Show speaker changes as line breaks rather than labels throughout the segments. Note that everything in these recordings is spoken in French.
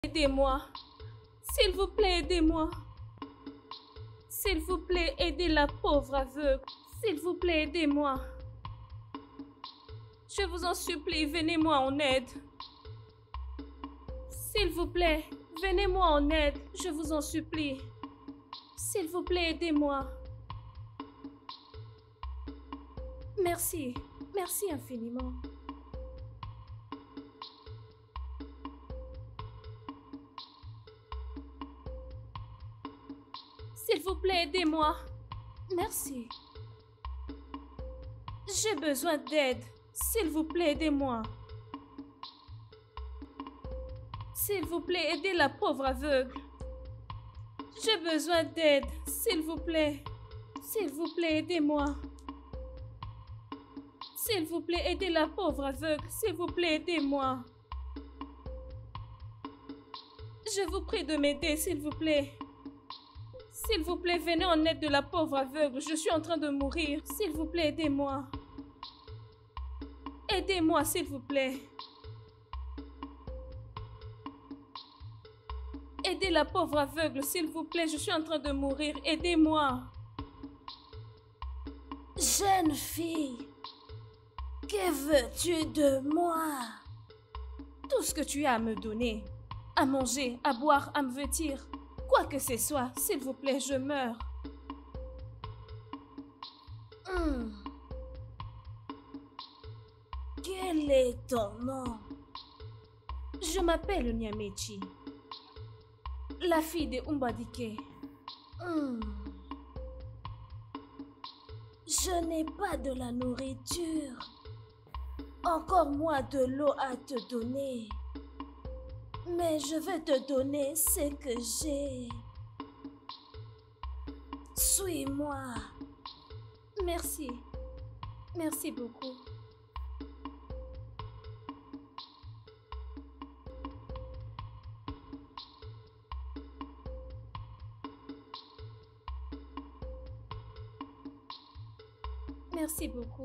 Aidez-moi. S'il vous plaît, aidez-moi. S'il vous plaît, aidez la pauvre aveugle. S'il vous plaît, aidez-moi. Je vous en supplie, venez-moi en aide. S'il vous plaît, venez-moi en aide. Je vous en supplie. S'il vous plaît, aidez-moi. Merci. Merci infiniment. S'il vous plaît, aidez-moi. Merci. J'ai besoin d'aide. S'il vous plaît, aidez-moi. S'il vous plaît, aidez la pauvre aveugle. J'ai besoin d'aide. S'il vous plaît. S'il vous plaît, aidez-moi. S'il vous plaît, aidez la pauvre aveugle. S'il vous plaît, aidez-moi. Je vous prie de m'aider, s'il vous plaît. S'il vous plaît, venez en aide de la pauvre aveugle. Je suis en train de mourir. S'il vous plaît, aidez-moi. Aidez-moi, s'il vous plaît. Aidez la pauvre aveugle, s'il vous plaît. Je suis en train de mourir. Aidez-moi.
Jeune fille, que veux-tu de moi?
Tout ce que tu as à me donner. À manger, à boire, à me vêtir. Quoi que ce soit, s'il vous plaît, je meurs.
Quel est ton nom?
Je m'appelle Nyamechi, la fille de Umbadike.
Je n'ai pas de la nourriture, encore moins de l'eau à te donner. Mais je vais te donner ce que j'ai. Suis-moi.
Merci. Merci beaucoup. Merci beaucoup.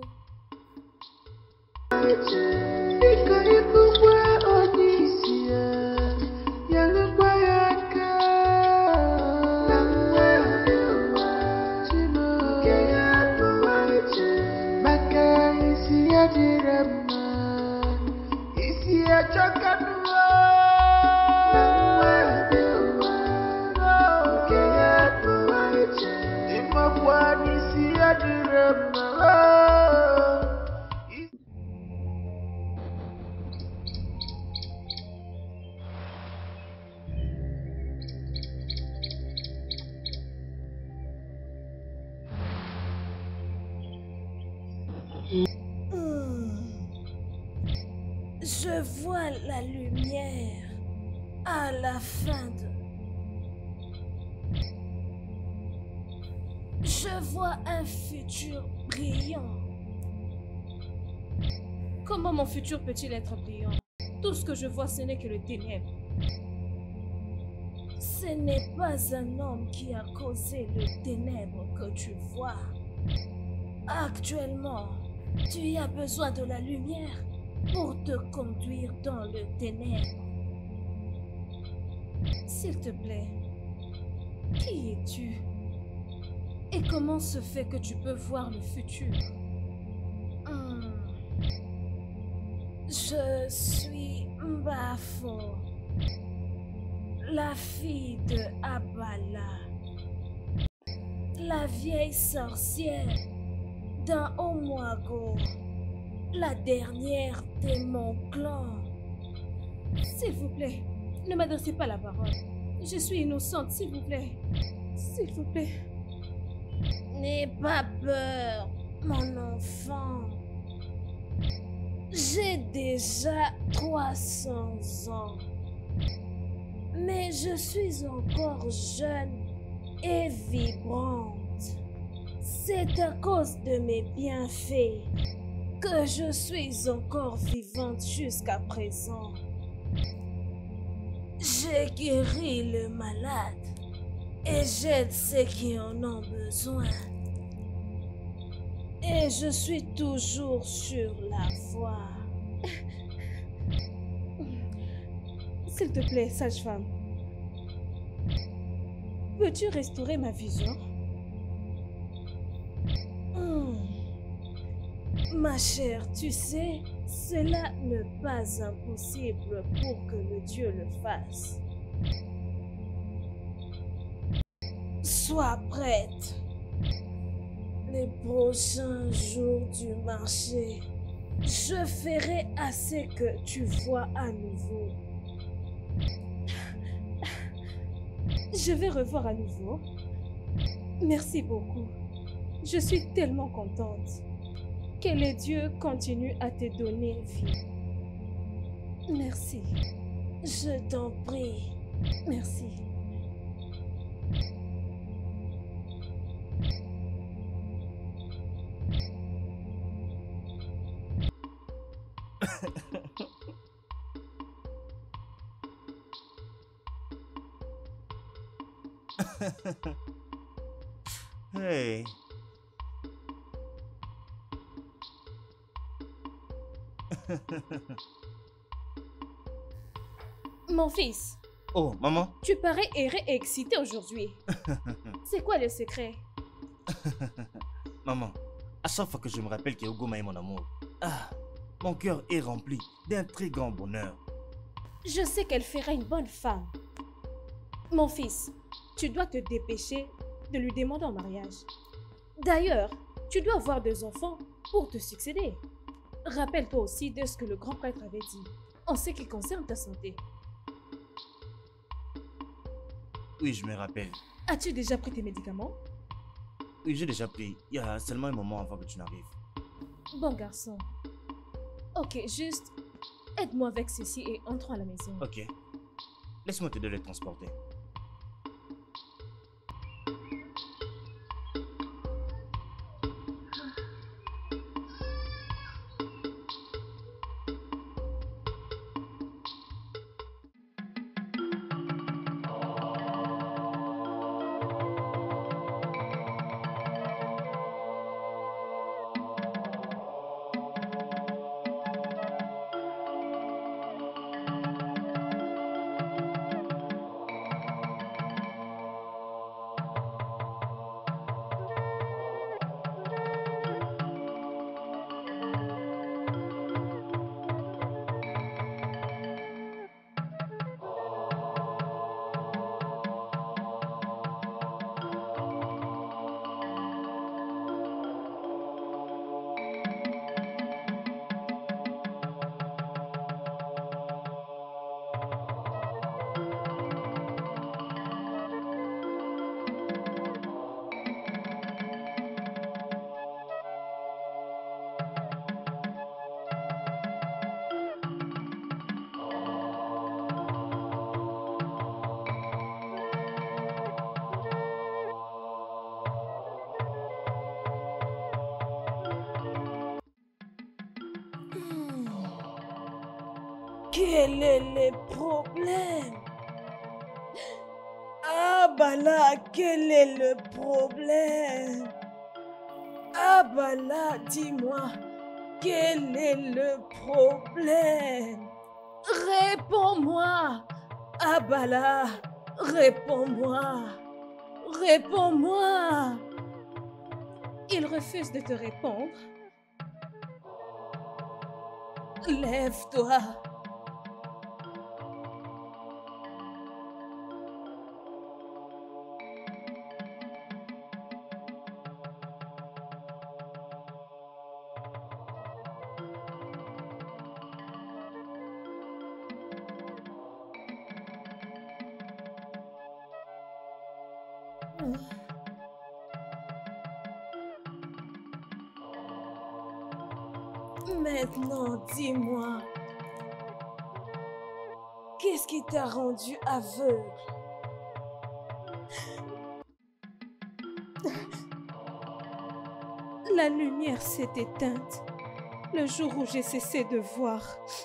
Je vois la lumière à la fin de... Je vois un futur brillant.
Comment mon futur peut-il être brillant? Tout ce que je vois, ce n'est que le ténèbre.
Ce n'est pas un homme qui a causé le ténèbre que tu vois. Actuellement, tu as besoin de la lumière pour te conduire dans le ténèbre.
S'il te plaît, qui es-tu? Et comment se fait que tu peux voir le futur?
Je suis Mbafo, la fille de Abala, la vieille sorcière d'un Omwago, la dernière de mon clan.
S'il vous plaît, ne m'adressez pas la parole. Je suis innocente, s'il vous plaît. S'il vous plaît.
N'aie pas peur, mon enfant. J'ai déjà 300 ans. Mais je suis encore jeune et vibrante. C'est à cause de mes bienfaits que je suis encore vivante jusqu'à présent. J'ai guéri le malade et j'aide ceux qui en ont besoin. Et je suis toujours sur la voie.
S'il te plaît, sage-femme. Peux-tu restaurer ma vision?
Ma chère, tu sais, cela n'est pas impossible pour que le Dieu le fasse. Sois prête. Les prochains jours du marché, je ferai assez que tu vois à nouveau.
Je vais revoir à nouveau. Merci beaucoup. Je suis tellement contente. Que les dieux continuent à te donner vie. Merci.
Je t'en prie.
Merci.
Hey.
Mon fils.
Oh, maman.
Tu parais erré et excité aujourd'hui. C'est quoi le secret?
Maman, à chaque fois que je me rappelle qu'Ogoma est mon amour, mon cœur est rempli d'un très grand bonheur.
Je sais qu'elle fera une bonne femme. Mon fils, tu dois te dépêcher de lui demander en mariage. D'ailleurs, tu dois avoir des enfants pour te succéder. Rappelle-toi aussi de ce que le grand prêtre avait dit en ce qui concerne ta santé.
Oui, je me rappelle.
As-tu déjà pris tes médicaments?
Oui, j'ai déjà pris. Il y a seulement un moment avant que tu n'arrives.
Bon garçon. Ok, juste aide-moi avec ceci et entrons à la maison.
Ok. Laisse-moi t'aider à les transporter.
Quel est le problème? Ah bah là, quel est le problème? Ah bah là, dis-moi, quel est le problème? Réponds-moi. Ah bah là, réponds-moi. Réponds-moi.
Il refuse de te répondre.
Lève-toi. Maintenant, dis-moi, qu'est-ce qui t'a rendu aveugle?
La lumière s'est éteinte le jour où j'ai cessé de voir.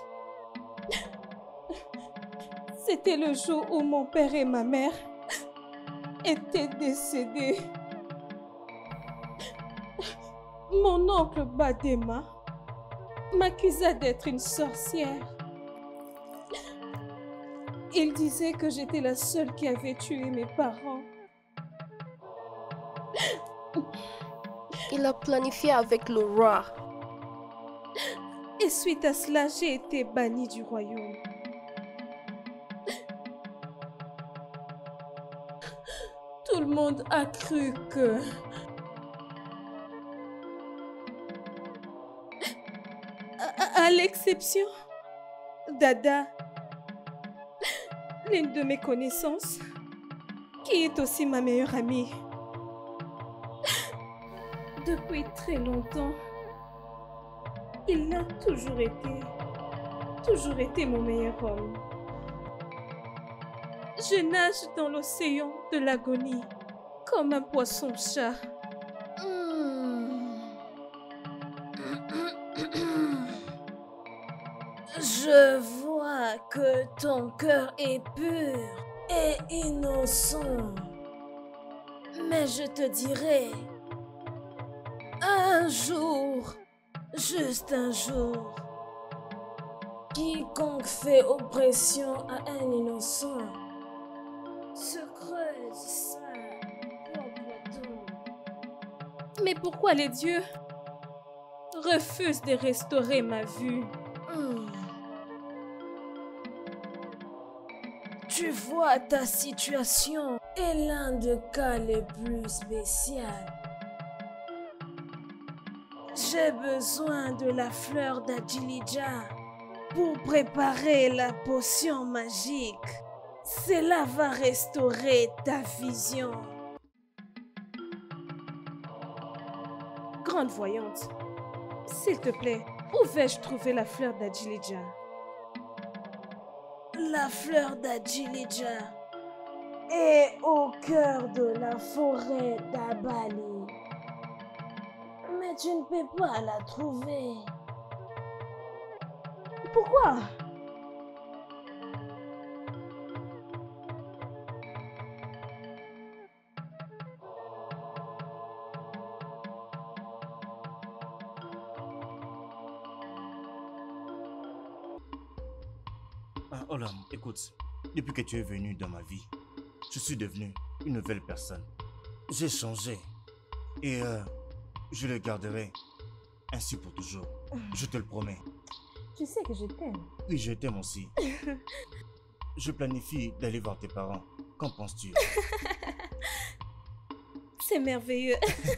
C'était le jour où mon père et ma mère étaient décédés. Mon oncle Badema m'accusa d'être une sorcière. Il disait que j'étais la seule qui avait tué mes parents.
Il a planifié avec le roi.
Et suite à cela, j'ai été bannie du royaume. Tout le monde a cru que... À l'exception d'Ada, l'une de mes connaissances, qui est aussi ma meilleure amie. Depuis très longtemps, il a toujours été mon meilleur homme. Je nage dans l'océan de l'agonie, comme un poisson-chat.
Je vois que ton cœur est pur et innocent. Mais je te dirai, un jour, juste un jour, quiconque fait oppression à un innocent se creuse sa propre tombe.
Mais pourquoi les dieux refusent de restaurer ma vue?
Tu vois, ta situation est l'un des cas les plus spéciaux. J'ai besoin de la fleur d'Adjilija pour préparer la potion magique. Cela va restaurer ta vision.
Grande voyante, s'il te plaît, où vais-je trouver la fleur d'Adjilija?
La fleur d'Adjilija est au cœur de la forêt d'Abali. Mais tu ne peux pas la trouver.
Pourquoi?
Olam, écoute, depuis que tu es venu dans ma vie, je suis devenu une nouvelle personne. J'ai changé et je le garderai ainsi pour toujours. Je te le promets.
Tu sais que je t'aime.
Oui, je t'aime aussi. Je planifie d'aller voir tes parents. Qu'en penses-tu?
C'est merveilleux.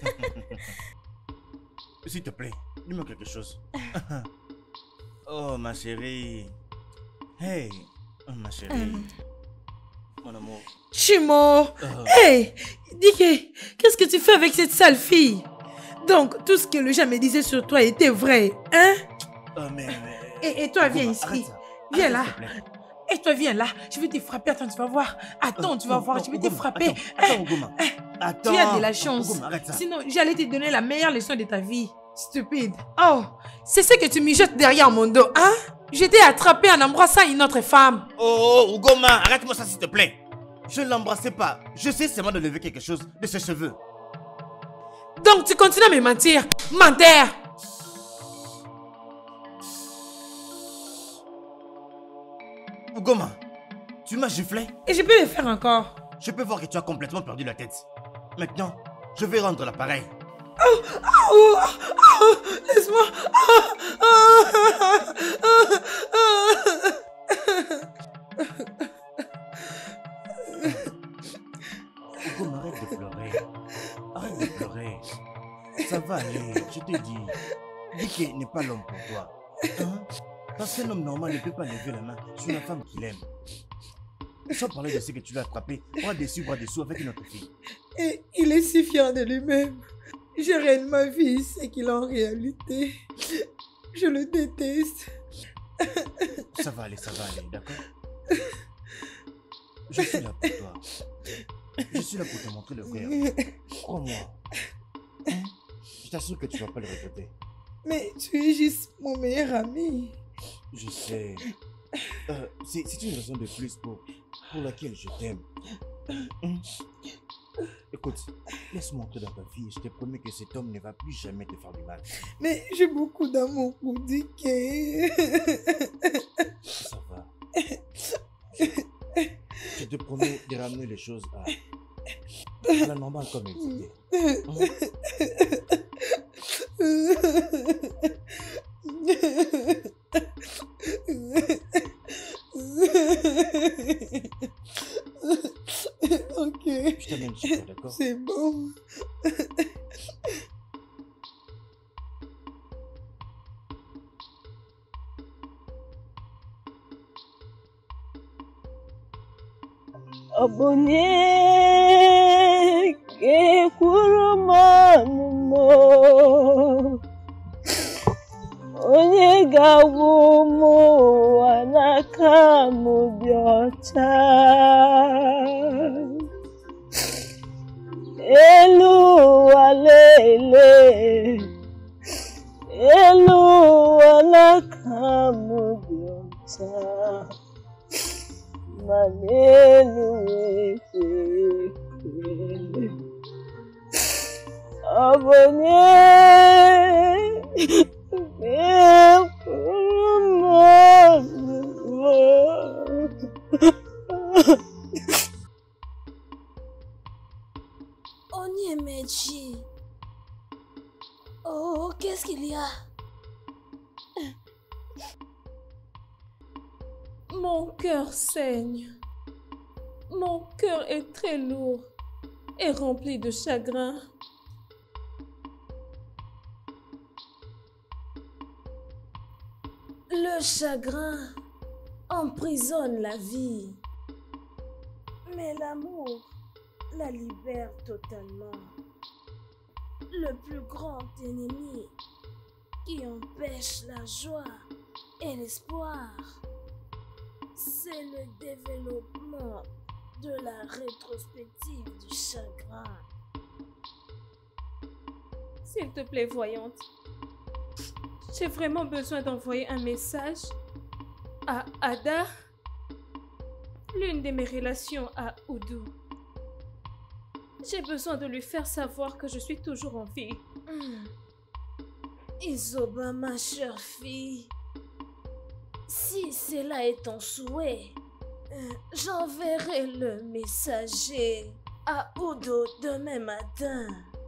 S'il te plaît, dis-moi quelque chose. Oh, ma chérie. Hey, oh, ma chérie. Mon amour.
Chimo! Hey! Dis qu'est-ce que tu fais avec cette sale fille? Donc, tout ce que le gens me disait sur toi était vrai, hein? Et toi, viens ici. Viens là. Et toi, viens là. Je vais te frapper. Attends, tu vas voir. Attends, tu vas voir. Je vais te frapper.
Attends, Ogoma. Attends.
Tu as de la chance.
Ogoma, arrête ça.
Sinon, j'allais te donner la meilleure leçon de ta vie. Stupide. Oh, c'est ce que tu mijotes derrière mon dos, hein? Je t'ai attrapé en embrassant une autre femme.
Oh, Ogoma, arrête-moi ça, s'il te plaît. Je ne l'embrassais pas. Je sais seulement de lever quelque chose de ses cheveux.
Donc, tu continues à me mentir. Menteur.
Ogoma, tu m'as giflé?
Et je peux le faire encore.
Je peux voir que tu as complètement perdu la tête. Maintenant, je vais rendre l'appareil.
Laisse-moi.
Ogoma, arrête de pleurer. Arrête de pleurer. Ça va aller, je te dis. Dike n'est pas l'homme pour toi. Hein? Parce qu'un homme normal ne peut pas lever la main sur une femme qu'il aime. Sans parler de ce que tu l'as attrapé, bras dessus avec une autre fille.
Et il est si fier de lui-même. Je règne ma vie, c'est qu'il en réalité. Je le déteste.
Ça va aller, d'accord? Je suis là pour toi. Je suis là pour te montrer le vrai. Crois-moi. Hein? Je t'assure que tu ne vas pas le regretter.
Mais tu es juste mon meilleur ami.
Je sais. C'est une raison de plus pour laquelle je t'aime. Écoute, laisse-moi entrer dans ta vie et je te promets que cet homme ne va plus jamais te faire du mal.
Mais j'ai beaucoup d'amour pour Dike.
Ça va. te promets de ramener les choses à la normale comme elles étaient.
Ok.
Je t'amène chez toi, d'accord?
C'est bon.
Abonye ke kurumanumo onye gabumu anaka mubiocha elu alele elu anaka mubiocha Manelu Abonye
Onyemechi. Oh, qu'est-ce qu'il y a?
Mon cœur saigne. Mon cœur est très lourd et rempli de chagrin.
Le chagrin emprisonne la vie. Mais l'amour la libère totalement. Le plus grand ennemi qui empêche la joie et l'espoir, c'est le développement de la rétrospective du chagrin.
S'il te plaît, voyante. J'ai vraiment besoin d'envoyer un message à Ada, l'une de mes relations à Oudou. J'ai besoin de lui faire savoir que je suis toujours en vie.
Isoba, ma chère fille, si cela est ton souhait, j'enverrai le messager à Oudou demain matin.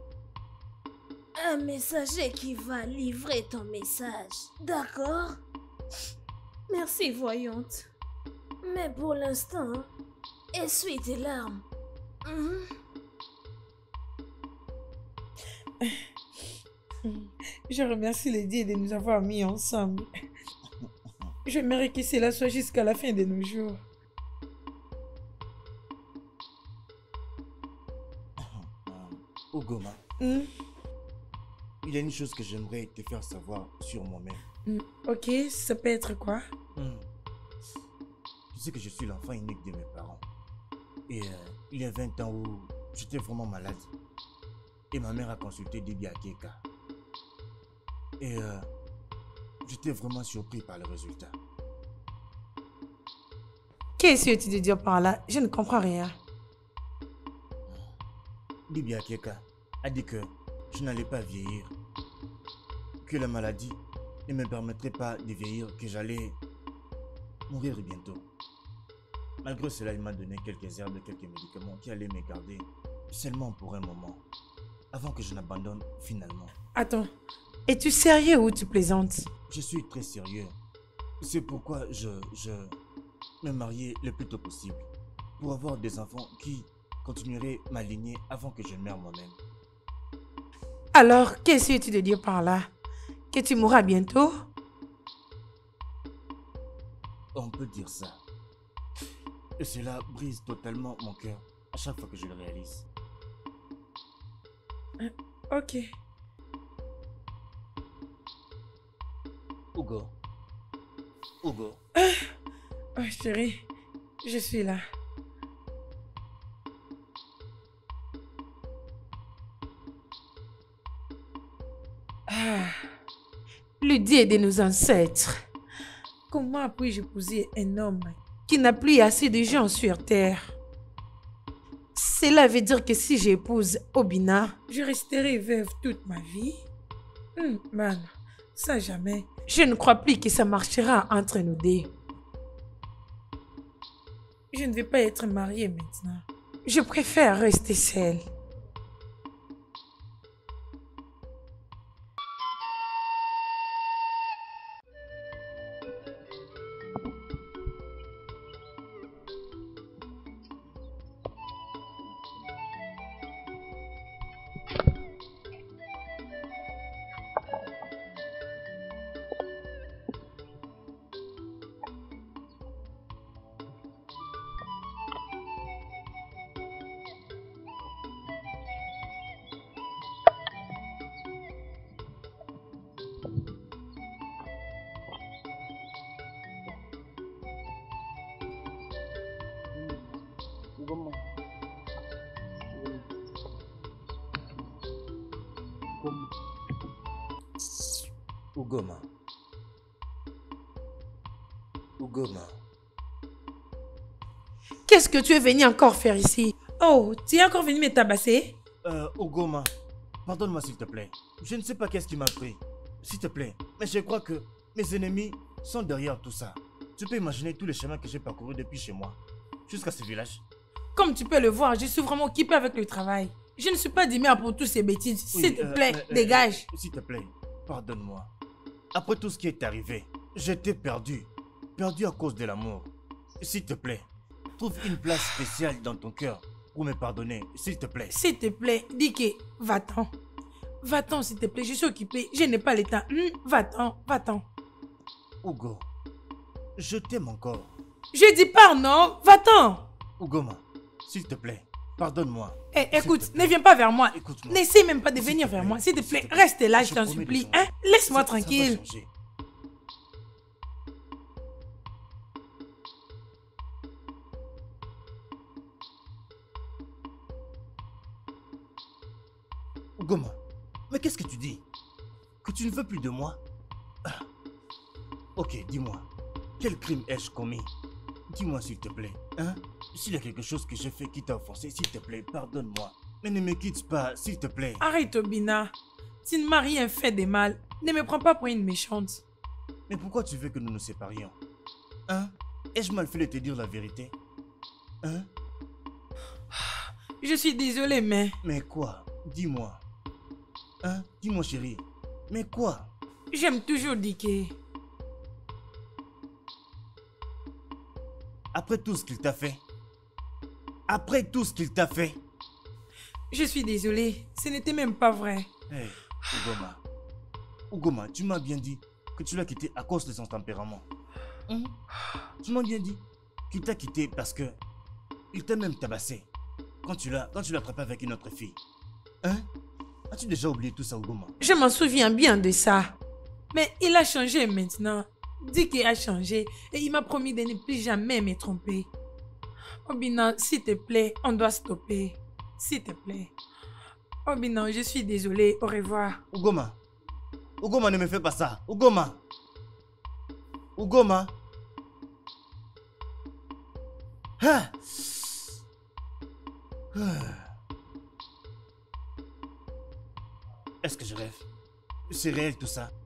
Un messager qui va livrer ton message, d'accord?
Merci, voyante.
Mais pour l'instant, essuie tes larmes.
Je remercie les dieux de nous avoir mis ensemble. J'aimerais que cela soit jusqu'à la fin de nos jours.
Ogoma, il y a une chose que j'aimerais te faire savoir sur moi-même.
Ok, ça peut être quoi?
Tu sais que je suis l'enfant unique de mes parents. Et il y a 20 ans où j'étais vraiment malade. Et ma mère a consulté Debbie Akeka. Et j'étais vraiment surpris par le résultat.
Qu'est-ce que tu veux dire par là? Je ne comprends rien.
Debbie Akeka a dit que je n'allais pas vieillir. Que la maladie ne me permettrait pas de vieillir, que j'allais mourir bientôt. Malgré cela, il m'a donné quelques herbes et quelques médicaments qui allaient me garder seulement pour un moment, avant que je n'abandonne finalement.
Attends, es-tu sérieux ou tu plaisantes?
Je suis très sérieux. C'est pourquoi je me marier le plus tôt possible, pour avoir des enfants qui continueraient ma lignée avant que je ne meure moi-même.
Alors, qu'est-ce que tu veux dire par là? Que tu mourras bientôt?
On peut dire ça. Et cela brise totalement mon cœur à chaque fois que je le réalise.
Ok.
Hugo. Hugo.
Oh chérie, je suis là. Le Dieu de nos ancêtres. Comment puis-je épouser un homme qui n'a plus assez de gens sur terre? Cela veut dire que si j'épouse Obina, je resterai veuve toute ma vie? Man, ça jamais. Je ne crois plus que ça marchera entre nous deux. Je ne vais pas être mariée maintenant. Je préfère rester seule.
Ugoma. Ugoma.
Qu'est-ce que tu es venu encore faire ici? Oh, tu es encore venu me tabasser?
Ugoma, pardonne-moi s'il te plaît. Je ne sais pas qu'est-ce qui m'a pris. S'il te plaît, mais je crois que mes ennemis sont derrière tout ça. Tu peux imaginer tous les chemins que j'ai parcourus depuis chez moi jusqu'à ce village.
Comme tu peux le voir, je suis vraiment occupée avec le travail. Je ne suis pas d'humeur pour toutes ces bêtises. S'il te plaît, dégage.
S'il te plaît, pardonne-moi. Après tout ce qui est arrivé, j'étais perdu. Perdu à cause de l'amour. S'il te plaît, trouve une place spéciale dans ton cœur pour me pardonner, s'il te plaît.
S'il te plaît, dis que va-t'en. Va-t'en, s'il te plaît, je suis occupée. Je n'ai pas le temps. Va-t'en, va-t'en.
Ugo, je t'aime encore.
Je dis pas non, va-t'en.
Ugoma, s'il te plaît, pardonne-moi.
Écoute, ne viens pas vers moi.
Écoute-moi.
N'essaie même pas de venir vers moi. S'il te plaît, reste là, je t'en supplie. Hein? Laisse-moi tranquille.
Ugoma, mais qu'est-ce que tu dis? Que tu ne veux plus de moi? Ok, dis-moi, quel crime ai-je commis? Dis-moi s'il te plaît, hein? S'il y a quelque chose que j'ai fait qui t'a offensé, s'il te plaît, pardonne-moi. Mais ne me quitte pas, s'il te plaît.
Arrête, Obina. Tu ne m'as rien fait de mal. Ne me prends pas pour une méchante.
Mais pourquoi tu veux que nous nous séparions? Hein? Ai-je mal fait de te dire la vérité? Hein?
Je suis désolée, mais...
Mais quoi? Dis-moi. Hein? Dis-moi, chérie. Mais quoi?
J'aime toujours Diké.
Après tout ce qu'il t'a fait? Après tout ce qu'il t'a fait?
Je suis désolée. Ce n'était même pas vrai.
Hey, Ugoma. Ugoma, tu m'as bien dit que tu l'as quitté à cause de son tempérament. Tu m'as bien dit qu'il t'a quitté parce que il t'a même tabassé quand tu l'as frappé avec une autre fille. Hein? As-tu déjà oublié tout ça, Ugoma?
Je m'en souviens bien de ça. Mais il a changé maintenant. Diké a changé et il m'a promis de ne plus jamais me tromper. Obina, s'il te plaît, on doit stopper. S'il te plaît. Obina, je suis désolée. Au revoir.
Ugoma. Ugoma, ne me fais pas ça. Ugoma. Ugoma. Ah. Est-ce que je rêve? C'est réel tout ça?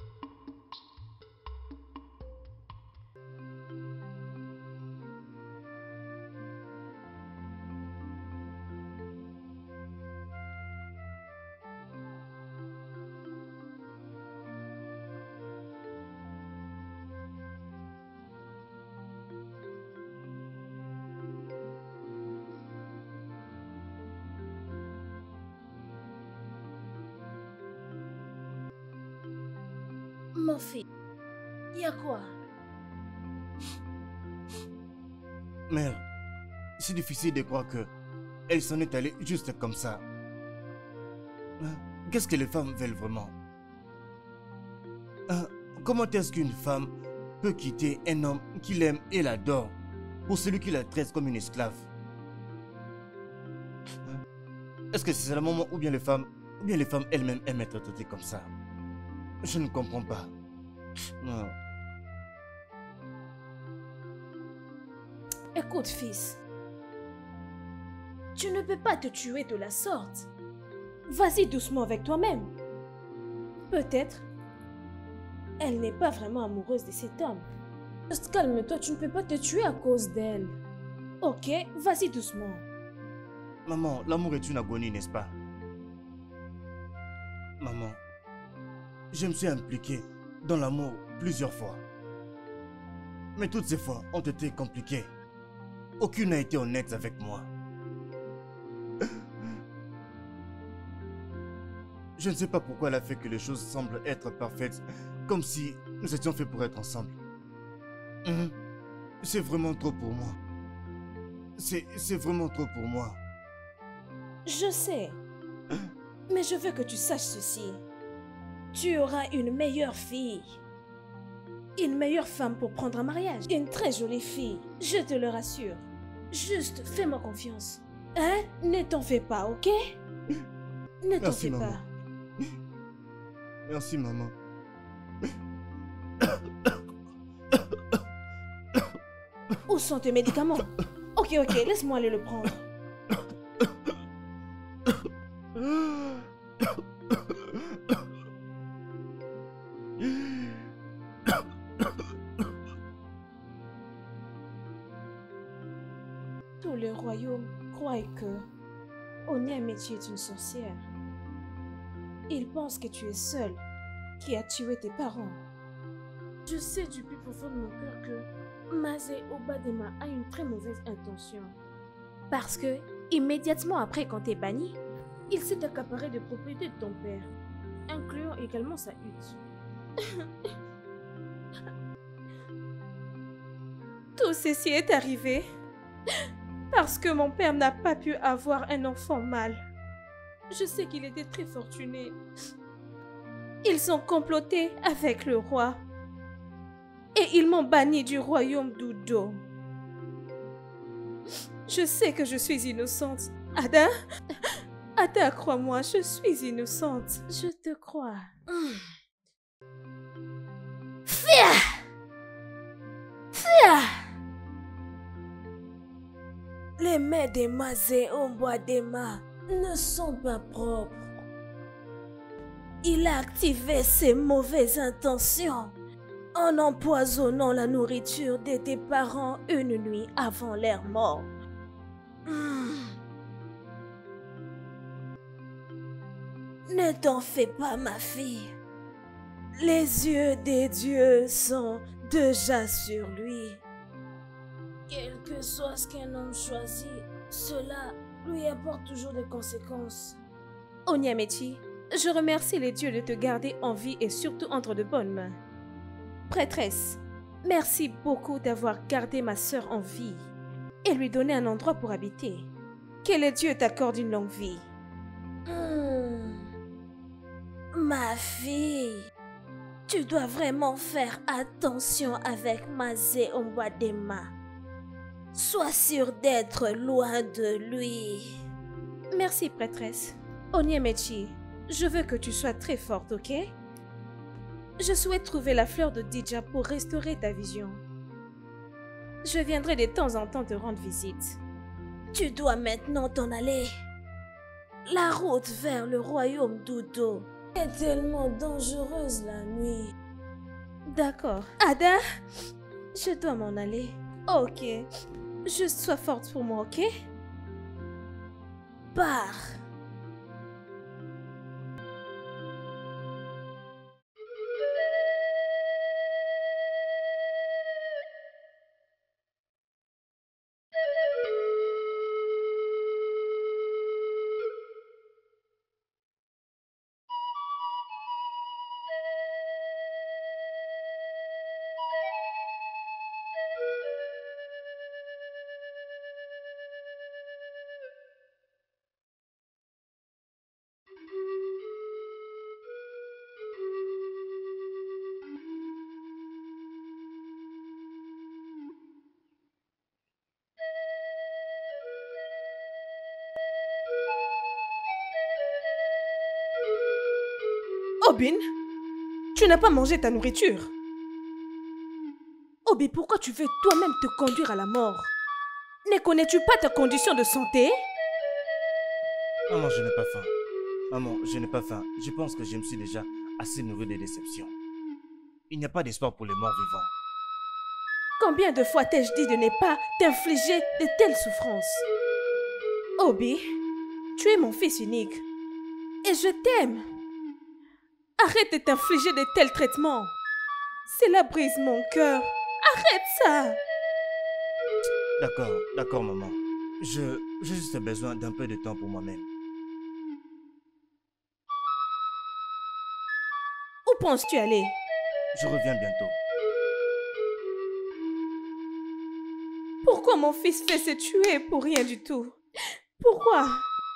Mon fils, il y a quoi?
Mère, c'est difficile de croire que elle s'en est allée juste comme ça. Qu'est-ce que les femmes veulent vraiment? Comment est-ce qu'une femme peut quitter un homme qui l'aime et l'adore pour celui qui la traite comme une esclave? Est-ce que c'est seulement ou bien les femmes elles-mêmes aiment être traitées comme ça? Je ne comprends pas. Non.
Écoute, fils. Tu ne peux pas te tuer de la sorte.
Vas-y doucement avec toi-même. Peut-être, elle n'est pas vraiment amoureuse de cet homme. Juste calme-toi, tu ne peux pas te tuer à cause d'elle. Ok, vas-y doucement.
Maman, l'amour est une agonie, n'est-ce pas? Maman, je me suis impliqué dans l'amour plusieurs fois. Mais toutes ces fois ont été compliquées. Aucune n'a été honnête avec moi. Je ne sais pas pourquoi elle a fait que les choses semblent être parfaites, comme si nous étions faits pour être ensemble. C'est vraiment trop pour moi. C'est vraiment trop pour moi.
Je sais. Mais je veux que tu saches ceci. Tu auras une meilleure fille. Une meilleure femme pour prendre un mariage. Une très jolie fille. Je te le rassure. Juste fais-moi confiance. Hein? Ne t'en fais pas, ok? Ne t'en fais pas.
Merci, maman.
Où sont tes médicaments? Ok, laisse-moi aller le prendre. Tout le royaume croit que Onyemaechi est une sorcière. Il pense que tu es seul qui a tué tes parents. Je sais du plus profond de mon cœur que Maze Obadema a une très mauvaise intention. Parce que, immédiatement après quand t'es banni, il s'est accaparé des propriétés de ton père, incluant également sa hutte. Tout ceci est arrivé parce que mon père n'a pas pu avoir un enfant mâle. Je sais qu'il était très fortuné. Ils ont comploté avec le roi. Et ils m'ont banni du royaume d'Udo. Je sais que je suis innocente. Ada? Ada, crois-moi, je suis innocente. Je te crois.
Fia! Fia! Les mains de Maze Obadema ne sont pas propres. Il a activé ses mauvaises intentions en empoisonnant la nourriture de tes parents une nuit avant leur mort. Ne t'en fais pas, ma fille. Les yeux des dieux sont déjà sur lui. Quel que soit ce qu'un homme choisit, cela lui apporte toujours des conséquences.
Onyemaechi, je remercie les dieux de te garder en vie et surtout entre de bonnes mains. Prêtresse, merci beaucoup d'avoir gardé ma sœur en vie et lui donné un endroit pour habiter. Que les dieux t'accordent une longue vie.
Ma fille, tu dois vraiment faire attention avec Maze Obadema. Sois sûre d'être loin de lui.
Merci, prêtresse. Onyemaechi, je veux que tu sois très forte, ok? Je souhaite trouver la fleur de Dija pour restaurer ta vision. Je viendrai de temps en temps te rendre visite.
Tu dois maintenant t'en aller. La route vers le royaume d'Udo est tellement dangereuse la nuit.
D'accord. Ada, je dois m'en aller. Ok. Juste sois forte pour moi, ok?
Pars.
Obin, tu n'as pas mangé ta nourriture. Obi, pourquoi tu veux toi-même te conduire à la mort? Ne connais-tu pas ta condition de santé?
Maman, je n'ai pas faim. Maman, je n'ai pas faim. Je pense que je me suis déjà assez nourri des déceptions. Il n'y a pas d'espoir pour les morts vivants.
Combien de fois t'ai-je dit de ne pas t'infliger de telles souffrances? Obi, tu es mon fils unique. Et je t'aime. Arrête de t'infliger de tels traitements. Cela brise mon cœur. Arrête ça.
D'accord, maman. J'ai juste besoin d'un peu de temps pour moi-même.
Où penses-tu aller?
Je reviens bientôt.
Pourquoi mon fils fait se tuer pour rien du tout? Pourquoi?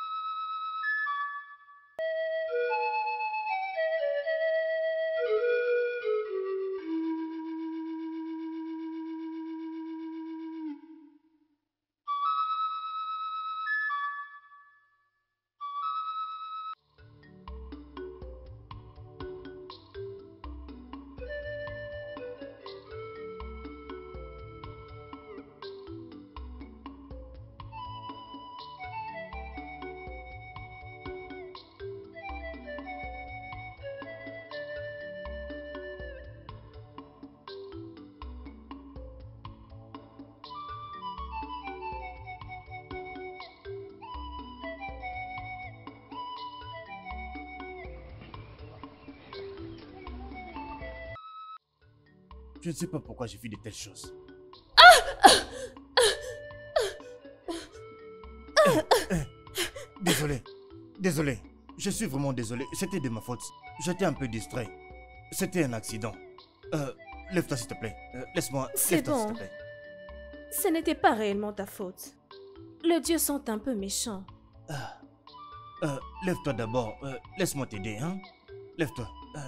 Je ne sais pas pourquoi j'ai fait de telles choses. Désolé. Je suis vraiment désolé. C'était de ma faute. J'étais un peu distrait. C'était un accident. Lève-toi s'il te plaît. Laisse-moi.
C'est
Lève-toi
bon.
s'il te plaît.
Ce n'était pas réellement ta faute. Le dieu sont un peu méchants.
Lève-toi d'abord. Laisse-moi t'aider, hein. Lève-toi.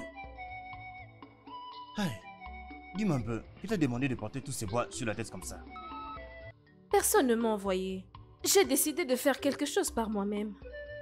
Hey, dis-moi un peu. Qui t'a demandé de porter tous ces bois sur la tête comme ça?
Personne ne m'a envoyé. J'ai décidé de faire quelque chose par moi-même.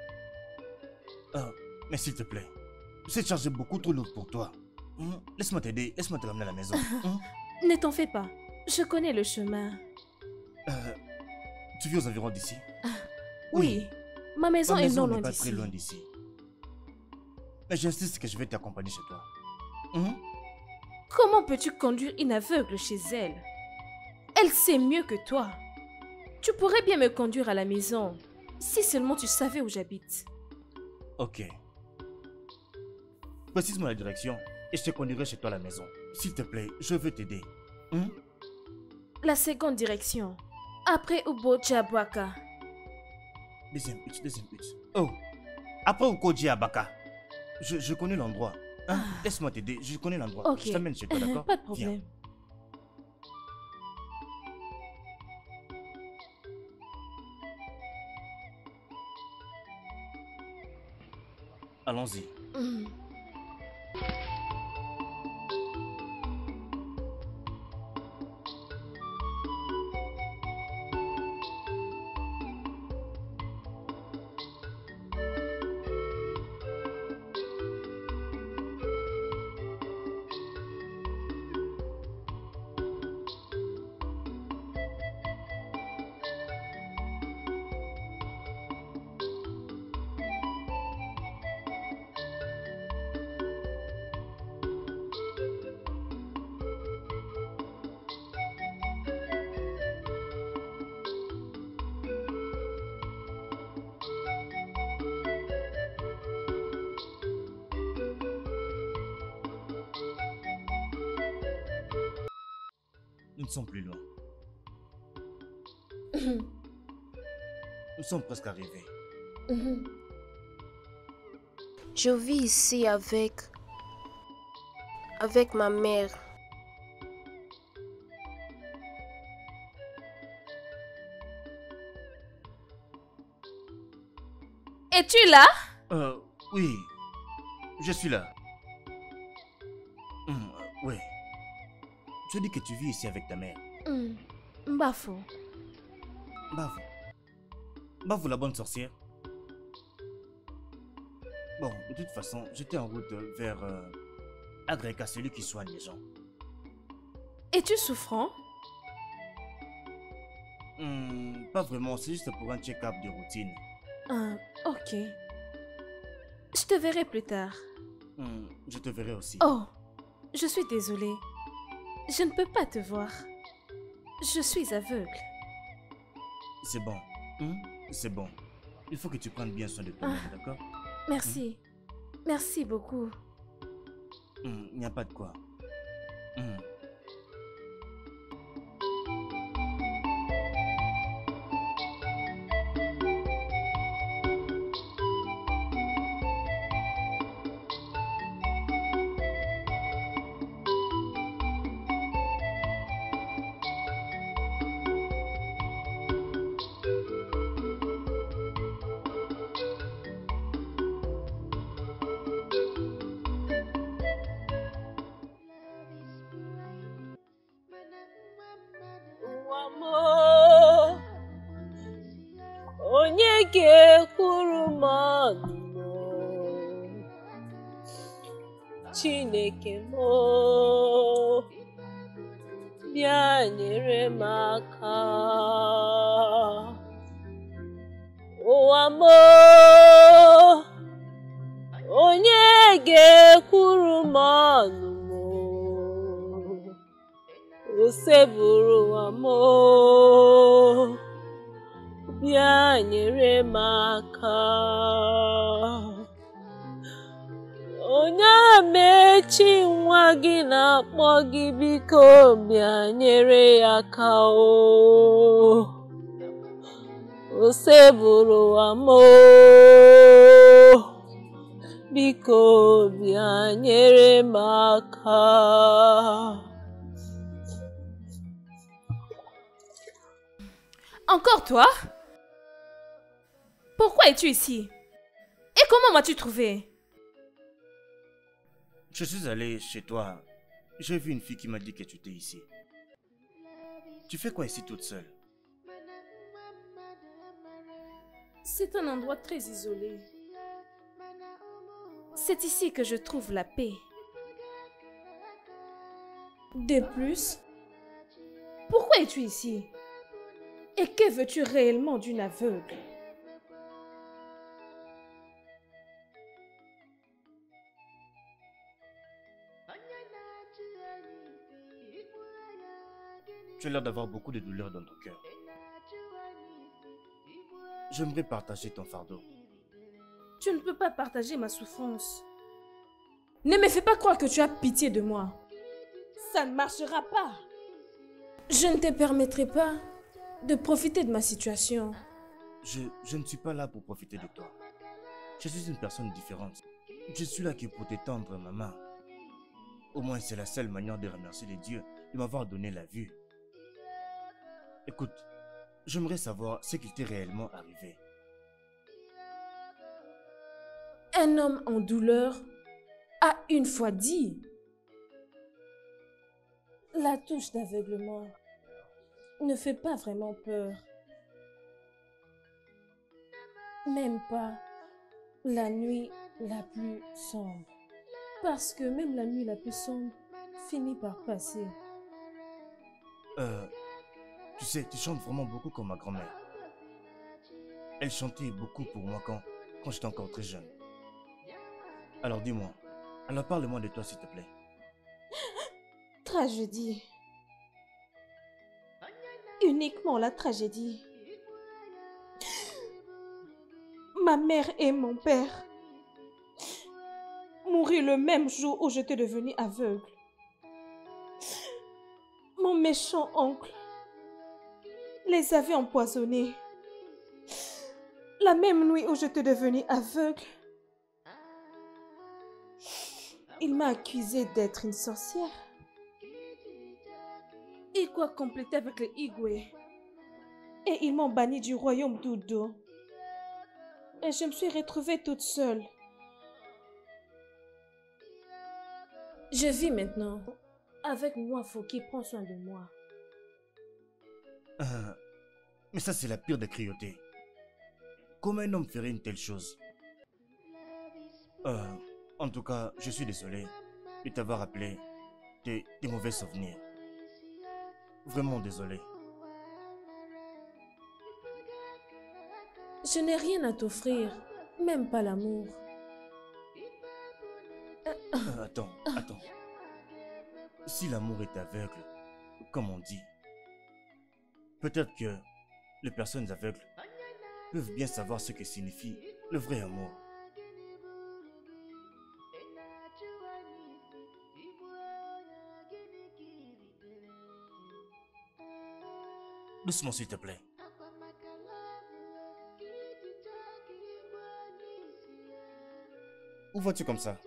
Mais s'il te plaît. Cette charge est beaucoup trop lourde pour toi. Laisse-moi t'aider. Laisse-moi te ramener à la maison.
Ne t'en fais pas. Je connais le chemin.
Tu vis aux environs d'ici?
Oui. Ma maison
Ma
est
maison
non
n'est
loin
pas très
d'ici.
loin d'ici. Mais j'insiste que je vais t'accompagner chez toi.
Comment peux-tu conduire une aveugle chez elle? Elle sait mieux que toi. Tu pourrais bien me conduire à la maison, si seulement tu savais où j'habite.
Ok. Précise-moi la direction et je te conduirai chez toi à la maison. S'il te plaît, je veux t'aider.
La seconde direction. Après Ubo Djabwaka.
Deuxième but. Oh, après Ukoji Abaka. Je connais l'endroit. Laisse-moi t'aider, je connais l'endroit.
Ok.
Je t'amène chez toi, d'accord?
Pas de
Viens.
problème.
Allons-y. Nous ne sommes plus loin. Nous sommes presque arrivés.
Je vis ici avec ma mère.
Es-tu là?
Oui, je suis là. Oui. Tu dis que tu vis ici avec ta mère.
Bafo.
Bafo la bonne sorcière. Bon, de toute façon, j'étais en route vers Agreka, celui qui soigne les gens.
Es-tu souffrant?
Pas vraiment, c'est juste pour un check-up de routine.
Ok. Je te verrai plus tard.
Je te verrai aussi.
Oh, je suis désolée. Je ne peux pas te voir. Je suis aveugle.
C'est bon. C'est bon. Il faut que tu prennes bien soin de toi-même, d'accord?
Merci. Merci beaucoup.
Il n'y a pas de quoi.
Onye ga-ekwuru m ọnụ Chineke m bịa nyere m aka ụwa m onye ga-ekwuru m ọnụ o sebụrụ ụwa m bịa nyere m aka onye amechi nwa gị na-akpọ gị biko bịa nyere ya aka o sebụrụ ụwa m biko bịa nyere m aka.
Encore toi? Pourquoi es-tu ici? Et comment m'as-tu trouvé?
Je suis allé chez toi. J'ai vu une fille qui m'a dit que tu étais ici. Tu fais quoi ici toute seule?
C'est un endroit très isolé. C'est ici que je trouve la paix. De plus, pourquoi es-tu ici? Et que veux-tu réellement d'une aveugle?
Tu as l'air d'avoir beaucoup de douleur dans ton cœur. J'aimerais partager ton fardeau.
Tu ne peux pas partager ma souffrance. Ne me fais pas croire que tu as pitié de moi. Ça ne marchera pas. Je ne te permettrai pas de profiter de ma situation.
Je ne suis pas là pour profiter de toi. Je suis une personne différente. Je suis là que pour t'étendre ma main. Au moins, c'est la seule manière de remercier les dieux de m'avoir donné la vue. Écoute, j'aimerais savoir ce qui t'est réellement arrivé.
Un homme en douleur a une fois dit: la touche d'aveuglement ne fait pas vraiment peur. Même pas la nuit la plus sombre. Parce que même la nuit la plus sombre finit par passer.
Tu sais, tu chantes vraiment beaucoup comme ma grand-mère. Elle chantait beaucoup pour moi quand j'étais encore très jeune. Alors dis-moi, alors parle-moi de toi s'il te plaît.
Tragédie. Uniquement la tragédie. Ma mère et mon père moururent le même jour où j'étais devenue aveugle. Mon méchant oncle les avait empoisonnés. La même nuit où j'étais devenue aveugle, il m'a accusée d'être une sorcière. Il croit compléter avec les Igwe. Et ils m'ont banni du royaume d'Udo. Et je me suis retrouvée toute seule. Je vis maintenant avec Nwafo qui prend soin de moi.
Mais ça, c'est la pire des cruautés. Comment un homme ferait une telle chose? En tout cas, je suis désolé de t'avoir appelé des mauvais souvenirs. Vraiment désolé.
Je n'ai rien à t'offrir, même pas l'amour.
Attends. Si l'amour est aveugle, comme on dit, Peut-être que les personnes aveugles peuvent bien savoir ce que signifie le vrai amour. Doucement, s'il te plaît. Où vas-tu comme ça?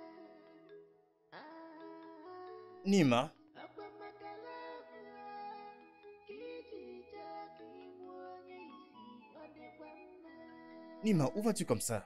Nima? Nima, où vas-tu comme ça?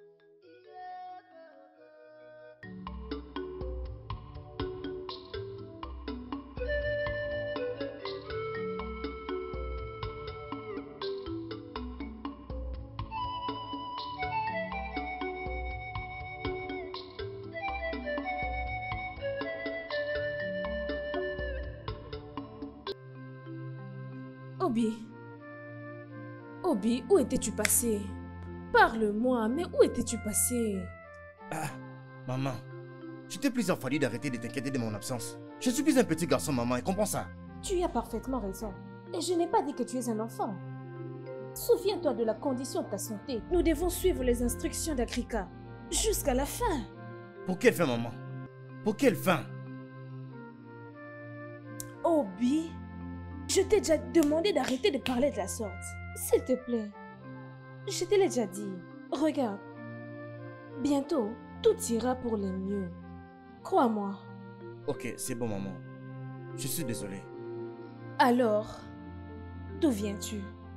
Obi. Obi, où étais-tu passé? Parle-moi, mais où étais-tu passé?
Ah, maman, je t'ai plusieurs fois dit d'arrêter de t'inquiéter de mon absence. Je suis plus un petit garçon, maman, et comprends ça.
Tu as parfaitement raison. Et je n'ai pas dit que tu es un enfant. Souviens-toi de la condition de ta santé. Nous devons suivre les instructions d'Akrika jusqu'à la fin.
Pour quelle fin, maman? Pour quelle fin?
Obi, je t'ai déjà demandé d'arrêter de parler de la sorte. S'il te plaît. Je te l'ai déjà dit. Regarde. Bientôt, tout ira pour le mieux. Crois-moi.
Ok, c'est bon, maman. Je suis désolé.
Alors, d'où viens-tu?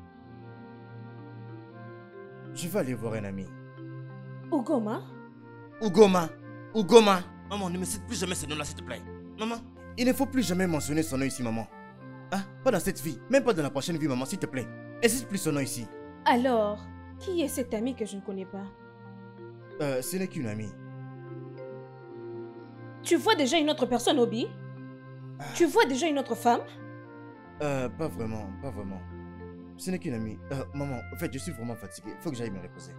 Je vais aller voir un ami.
Ugoma?
Ugoma! Ugoma! Maman, ne me cite plus jamais ce nom-là, s'il te plaît. Maman, il ne faut plus jamais mentionner son nom ici, maman. Hein? Pas dans cette vie, même pas dans la prochaine vie, maman, s'il te plaît. N'hésite plus son nom ici.
Alors, qui est cet ami que je ne connais pas?
Ce n'est qu'une amie.
Tu vois déjà une autre personne, Obi? Tu vois déjà une autre femme?
Pas vraiment, pas vraiment. Ce n'est qu'une amie. Maman, en fait, je suis vraiment fatigué. Il faut que j'aille me reposer.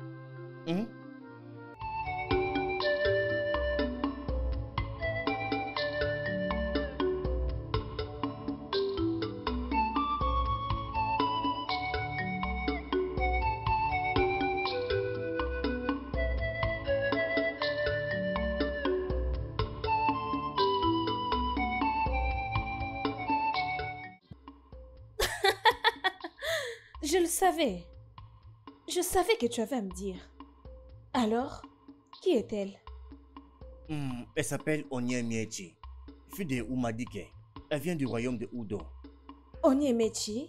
Je le savais. Je savais que tu avais à me dire. Alors, qui est-elle?
Elle s'appelle Onyemiechi, fille de Umadike. Elle vient du royaume de Udo.
Onyemiechi?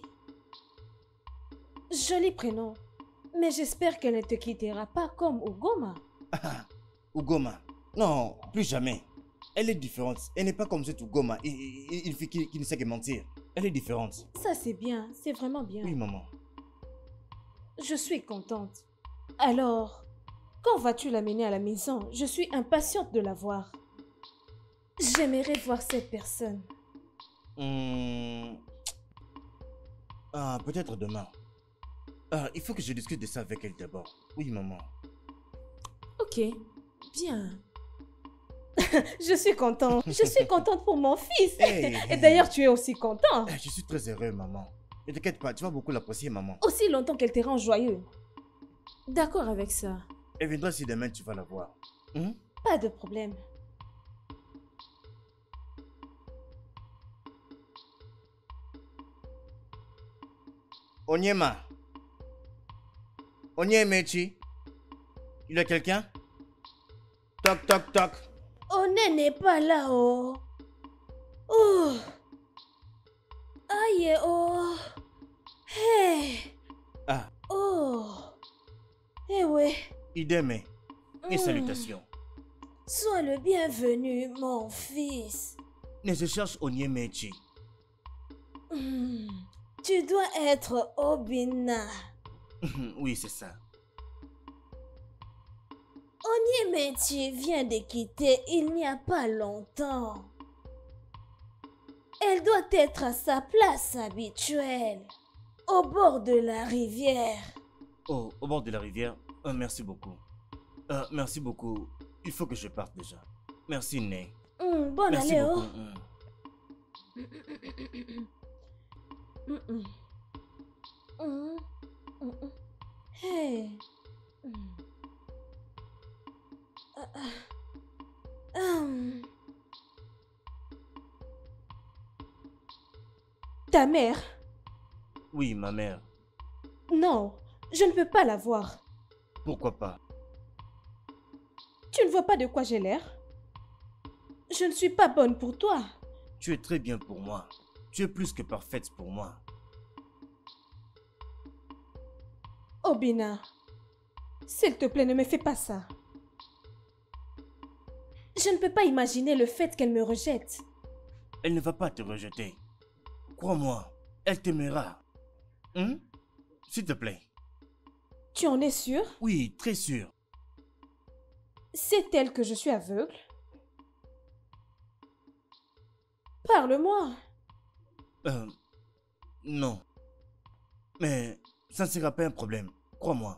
Joli prénom. Mais j'espère qu'elle ne te quittera pas comme Ugoma.
Ugoma? Non, plus jamais. Elle est différente. Elle n'est pas comme cette Ugoma. Il fait qu'il ne sait que mentir. Elle est différente.
Ça c'est bien, c'est vraiment bien.
Oui, maman.
Je suis contente. Alors, quand vas-tu l'amener à la maison? Je suis impatiente de la voir. J'aimerais voir cette personne.
Peut-être demain. Il faut que je discute de ça avec elle d'abord. Oui, maman.
Ok, bien. Je suis contente. Je suis contente pour mon fils.
Hey.
Et d'ailleurs, tu es aussi content.
Je suis très heureux, maman. Ne t'inquiète pas, tu vas beaucoup l'apprécier, maman.
Aussi longtemps qu'elle te rend joyeux. D'accord avec ça.
Elle viendra si demain tu vas la voir.
Pas de problème.
Onyema. Onyemechi. Il y a quelqu'un? Toc, toc, toc.
Oné n'est pas là, oh. Oh. Aïe, oh. Hey.
Ah.
Oh. Eh ouais.
Idem. Et salutations.
Sois le bienvenu, mon fils.
Mais je cherche Onyemechi.
Tu dois être Obina.
Oui, c'est ça.
Onyemiechi vient de quitter il n'y a pas longtemps. Elle doit être à sa place habituelle, au bord de la rivière.
Oh, au bord de la rivière? Merci beaucoup. Merci beaucoup. Il faut que je parte déjà. Merci, Né.
Bonne
Merci
allée,
beaucoup.
oh. Hey.
Ta mère?
Oui, ma mère.
Non, je ne peux pas la voir.
Pourquoi pas?
Tu ne vois pas de quoi j'ai l'air? Je ne suis pas bonne pour toi.
Tu es très bien pour moi. Tu es plus que parfaite pour moi.
Obina, s'il te plaît, ne me fais pas ça. Je ne peux pas imaginer le fait qu'elle me rejette.
Elle ne va pas te rejeter. Crois-moi, elle t'aimera. S'il te plaît.
Tu en es sûr?
Oui, très sûr.
C'est elle que je suis aveugle? Parle-moi.
Non. Mais ça ne sera pas un problème. Crois-moi.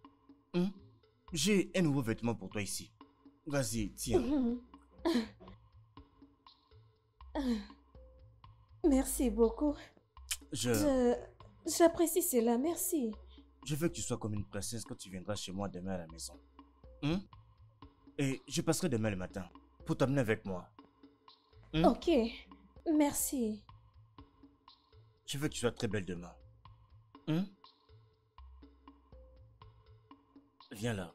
J'ai un nouveau vêtement pour toi ici. Vas-y, tiens.
Merci beaucoup. J'apprécie cela, merci.
Je veux que tu sois comme une princesse quand tu viendras chez moi demain à la maison. Et je passerai demain le matin pour t'amener avec moi.
Ok, merci.
Je veux que tu sois très belle demain. Viens là.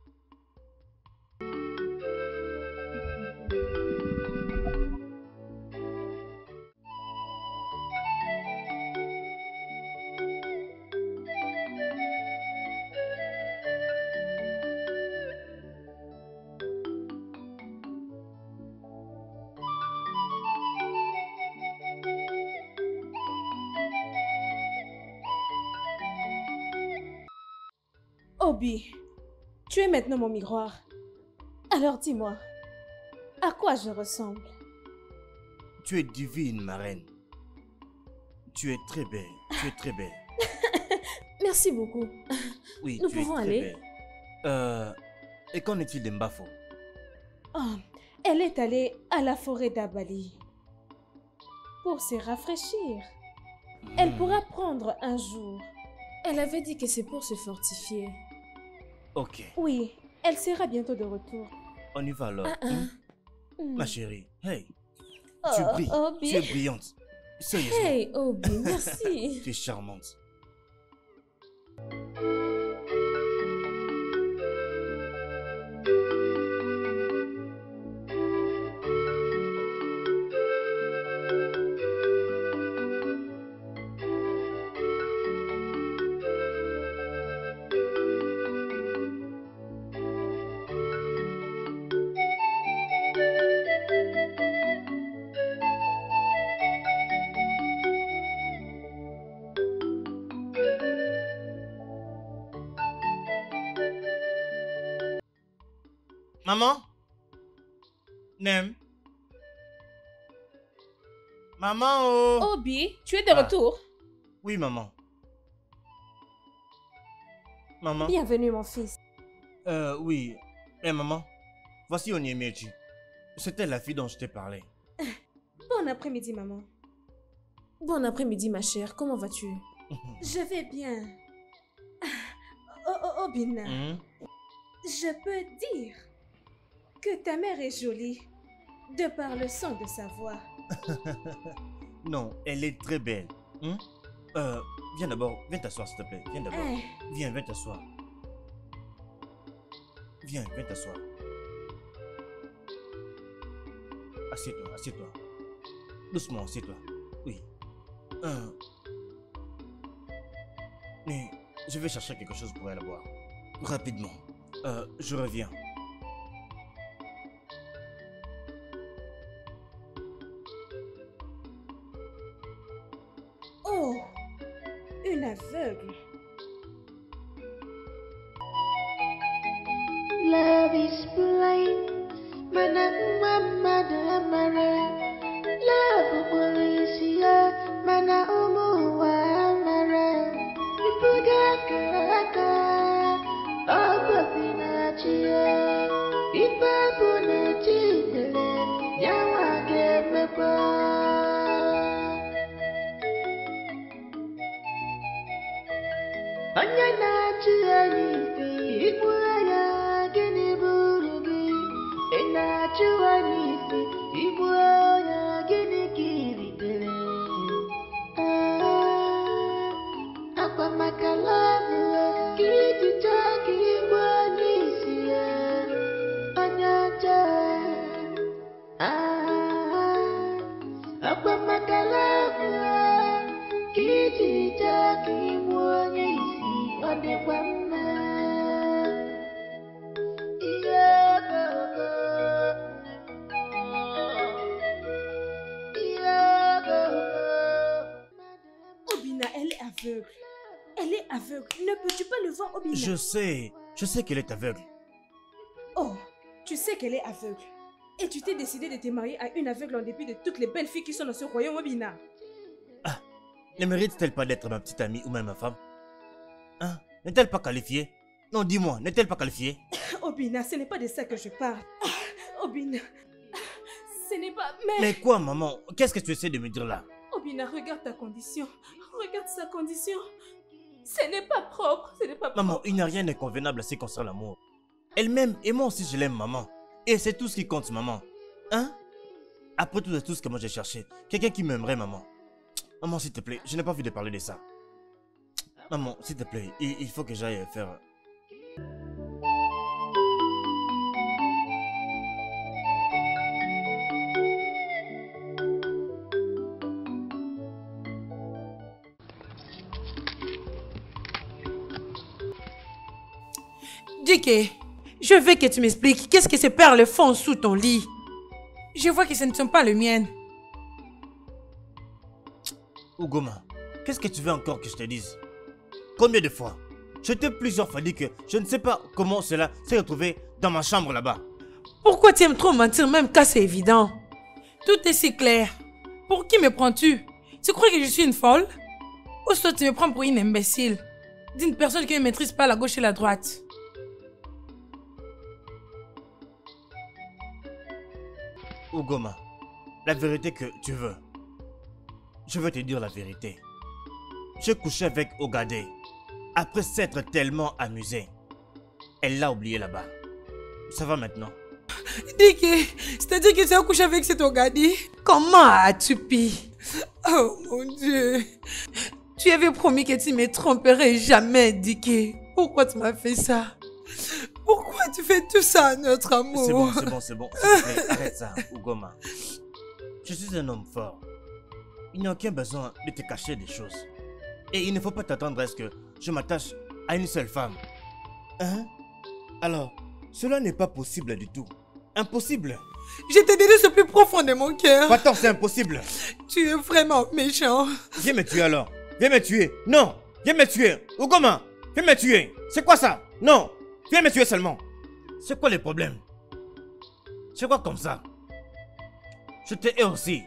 Obi, tu es maintenant mon miroir. Alors dis-moi, à quoi je ressemble?
Tu es divine, ma reine. Tu es très belle. Tu es très belle.
Merci beaucoup.
Oui,
Nous
tu es
pouvons
très
aller?
belle. Et qu'en est-il de Mbafo?
Oh, elle est allée à la forêt d'Abali pour se rafraîchir. Elle pourra prendre un jour. Elle avait dit que c'est pour se fortifier.
Ok.
Oui, elle sera bientôt de retour.
On y va alors. Ma chérie, hey.
Oh,
Tu brilles.
Obi.
Tu es brillante. Sérieusement.
Hey, Obi, merci.
Tu es charmante. Maman? Nem? Maman, oh!
Obi, tu es de retour?
Oui, maman. Maman?
Bienvenue, mon fils.
Oui. Eh, maman, voici Onyemiechi. C'était la fille dont je t'ai parlé.
Bon après-midi, maman. Bon après-midi, ma chère. Comment vas-tu? Je vais bien. Obina, je peux dire que ta mère est jolie de par le son de sa voix.
Non, elle est très belle. Viens d'abord, viens t'asseoir s'il te plaît. Viens d'abord. Viens t'asseoir. Viens t'asseoir. Assieds-toi. Doucement, assieds-toi. Oui. Mais je vais chercher quelque chose pour elle à boire. Rapidement. Je reviens.
Oh, une aveugle.
Love is blind, mana mama mara. Love polisia, mana umuwa mara. Ipuga kaka, oba pinachia. Ipa punachi dele, yawa kemepa.
Obina, elle est aveugle. Elle est aveugle. Ne peux-tu pas le voir, Obina?
Je sais qu'elle est aveugle.
Oh, tu sais qu'elle est aveugle. Et tu t'es décidé de te marier à une aveugle en dépit de toutes les belles filles qui sont dans ce royaume, Obina.
Ah, ne mérite-t-elle pas d'être ma petite amie ou même ma femme? Hein? N'est-elle pas qualifiée? Non, dis-moi, n'est-elle pas qualifiée?
Obina, ce n'est pas de ça que je parle. Obina, ce n'est pas...
Mais quoi, maman? Qu'est-ce que tu essaies de me dire là?
Obina, regarde ta condition. Regarde sa condition. Ce n'est pas propre, ce n'est pas propre.
Maman, il n'y a rien d'inconvenable à ce qui concerne l'amour. Elle m'aime et moi aussi je l'aime, maman. Et c'est tout ce qui compte, maman. Hein? Après tout ce que moi j'ai cherché, quelqu'un qui m'aimerait, maman. Maman, s'il te plaît, je n'ai pas envie de parler de ça. Maman, s'il te plaît, il faut que j'aille faire...
Dike, je veux que tu m'expliques qu'est-ce que ces perles font sous ton lit. Je vois que ce ne sont pas les miennes.
Ugoma, qu'est-ce que tu veux encore que je te dise? Combien de fois? Je t'ai plusieurs fois dit que je ne sais pas comment cela s'est retrouvé dans ma chambre là-bas.
Pourquoi tu aimes trop mentir même quand c'est évident? Tout est si clair. Pour qui me prends-tu? Tu crois que je suis une folle? Ou soit tu me prends pour une imbécile? D'une personne qui ne maîtrise pas la gauche et la droite.
Ugoma, la vérité que tu veux. Je veux te dire la vérité. J'ai couché avec Ogade. Après s'être tellement amusé. Elle l'a oublié là-bas. Ça va maintenant?
Dike, c'est-à-dire que tu as couché avec cet Ogadi? Comment as-tu pu? Oh mon Dieu. Tu avais promis que tu ne me tromperais jamais, Dike. Pourquoi tu m'as fait ça? Pourquoi tu fais tout ça à notre amour?
C'est bon. S'il te plaît, arrête ça, Ugoma. Je suis un homme fort. Il n'y a aucun besoin de te cacher des choses. Et il ne faut pas t'attendre à ce que je m'attache à une seule femme. Hein? Alors, cela n'est pas possible du tout. Impossible.
Je t'ai dit ce plus profond de mon cœur.
Attends, c'est impossible.
Tu es vraiment méchant.
Viens me tuer alors. Viens me tuer. Non, viens me tuer. Ugoma, viens me tuer. C'est quoi ça? Non, viens me tuer seulement. C'est quoi les problèmes? C'est quoi comme ça? Je te hais aussi.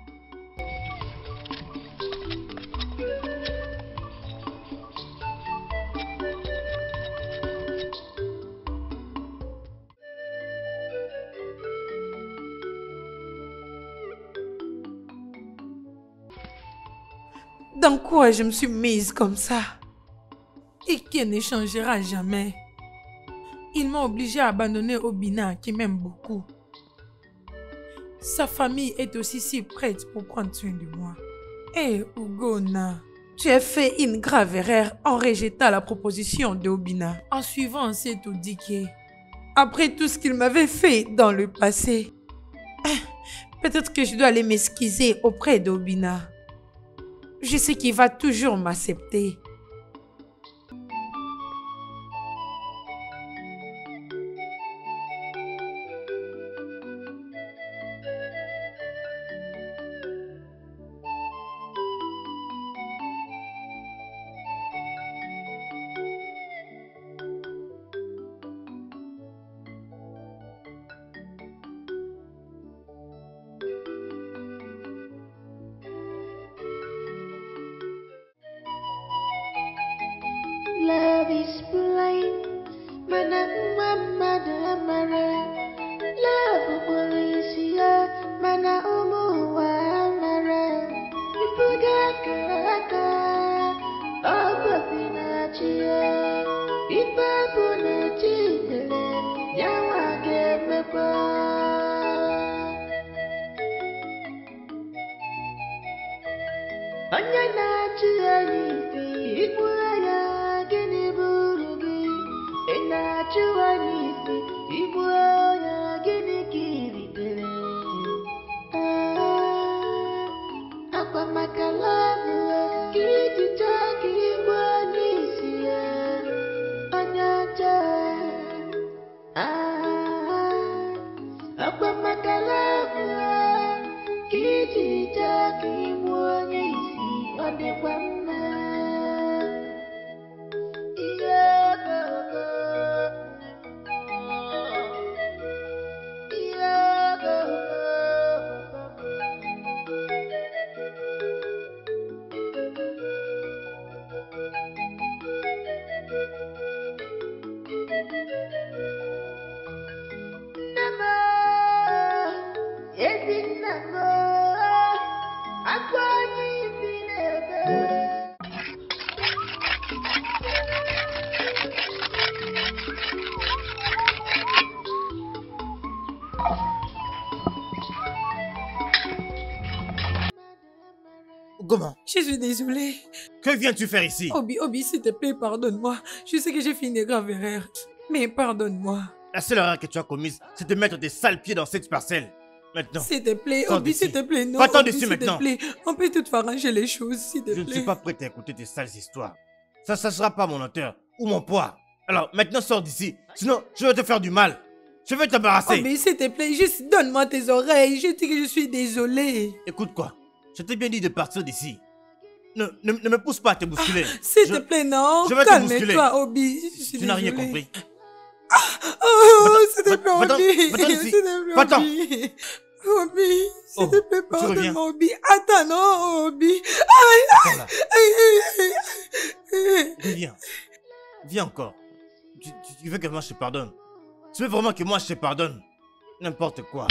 Dans quoi je me suis mise comme ça? Et qui ne changera jamais. Il m'a obligée à abandonner Obina qui m'aime beaucoup. Sa famille est aussi si prête pour prendre soin de moi. Hé, Ugona, tu as fait une grave erreur en rejetant la proposition de Obina, en suivant cet Dike. Après tout ce qu'il m'avait fait dans le passé, peut-être que je dois aller m'excuser auprès d'Obina. Je sais qu'il va toujours m'accepter.
Comment?
Je suis désolée.
Que viens-tu faire ici?
Obi, s'il te plaît, pardonne-moi. Je sais que j'ai fait une grave erreur. Mais pardonne-moi.
La seule erreur que tu as commise, c'est de mettre tes sales pieds dans cette parcelle. Maintenant.
S'il te plaît,
Sors
Obi,
d'ici.
s'il te plaît, non.
Va-t'en
Obi,
dessus
s'il te
maintenant.
plaît. On peut tout arranger les choses, s'il te
Je ne
plaît.
suis pas prêt à écouter tes sales histoires. Ça ne sera pas mon hauteur ou mon poids. Alors maintenant sors d'ici. Sinon, je vais te faire du mal. Je vais t'embarrasser.
Obi, s'il te plaît, juste donne-moi tes oreilles. Je dis que je suis désolée.
Écoute quoi? Je t'ai bien dit de partir d'ici. Ne me pousse pas à te bousculer.
S'il te plaît, non.
je vais te bousculer.
Calme-toi, Obi. Je suis
Tu n'as rien
désolée.
compris.
Oh, s'il te plaît,
Va-t'en,
Obi.
va-t'en d'ici.
S'il te plaît,
Va-t'en.
Obi. Obi, s'il
Oh,
te plaît,
tu reviens.
pardonne-moi, Obi. Attends, non, Obi.
Attends là.
Aïe.
Reviens. Viens encore. Tu veux que moi je te pardonne? Tu veux vraiment que moi je te pardonne? N'importe quoi.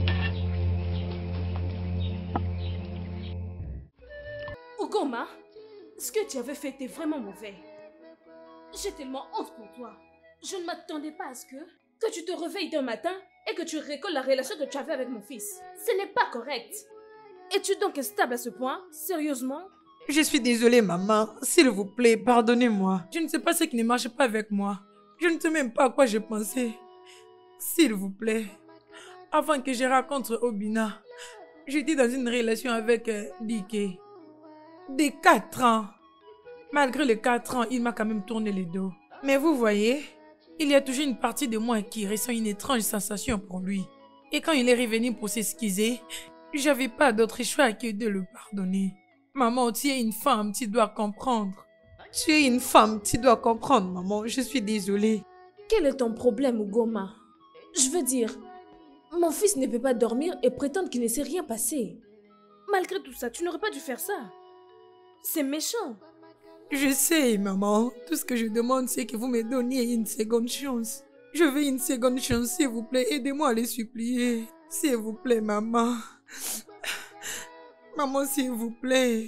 Ugoma, ce que tu avais fait était vraiment mauvais. J'ai tellement honte pour toi. Je ne m'attendais pas à ce que tu te réveilles d'un matin et que tu récoltes la relation que tu avais avec mon fils. Ce n'est pas correct. Es-tu donc stable à ce point? Sérieusement?
Je suis désolée, maman. S'il vous plaît, pardonnez-moi. Je ne sais pas ce qui ne marche pas avec moi. Je ne sais même pas à quoi j'ai pensé. S'il vous plaît. Avant que je rencontre Obina, j'étais dans une relation avec Dike. Des 4 ans. Malgré les 4 ans, il m'a quand même tourné le dos. Mais vous voyez, il y a toujours une partie de moi qui ressent une étrange sensation pour lui. Et quand il est revenu pour s'excuser, j'avais pas d'autre choix que de le pardonner. Maman, tu es une femme, tu dois comprendre. Tu es une femme, tu dois comprendre, maman. Je suis désolée.
Quel est ton problème, Ugoma? Je veux dire, mon fils ne peut pas dormir et prétendre qu'il ne s'est rien passé. Malgré tout ça, tu n'aurais pas dû faire ça. C'est méchant.
Je sais, maman. Tout ce que je demande, c'est que vous me donniez une seconde chance. Je veux une seconde chance, s'il vous plaît. Aidez-moi à les supplier. S'il vous plaît, maman. Maman, s'il vous plaît.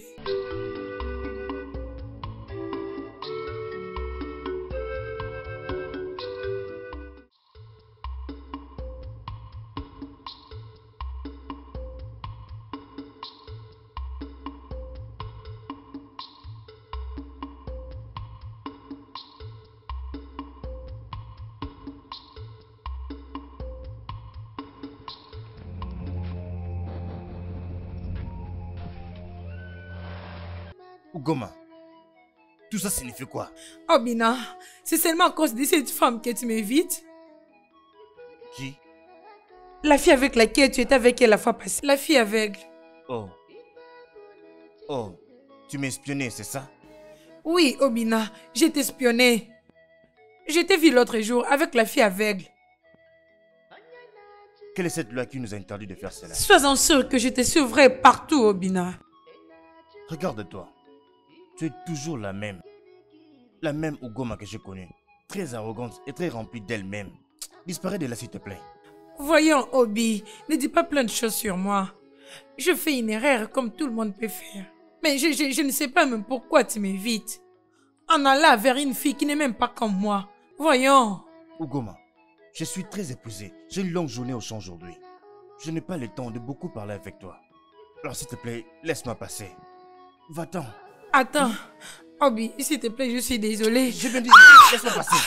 Ugoma, tout ça signifie quoi?
Obina, c'est seulement à cause de cette femme que tu m'évites.
Qui?
La fille avec laquelle tu étais avec elle la fois passée. La fille aveugle.
Oh. Oh, tu m'as espionné, c'est ça?
Oui, Obina, j'ai t'espionné. Je t'ai vu l'autre jour avec la fille aveugle.
Quelle est cette loi qui nous a interdit de faire cela?
Sois-en sûr que je te suivrai partout, Obina.
Regarde-toi. Tu es toujours la même. La même Ugoma que j'ai connue. Très arrogante et très remplie d'elle-même. Disparais de là, s'il te plaît.
Voyons, Obi, ne dis pas plein de choses sur moi. Je fais une erreur comme tout le monde peut faire. Mais je ne sais pas même pourquoi tu m'évites. En allant vers une fille qui n'est même pas comme moi. Voyons.
Ugoma, je suis très épuisé. J'ai une longue journée au champ aujourd'hui. Je n'ai pas le temps de beaucoup parler avec toi. Alors s'il te plaît, laisse-moi passer. Va-t'en.
Attends. Obi, s'il te plaît, je suis désolée.
Je viens de dire, laisse-moi passer.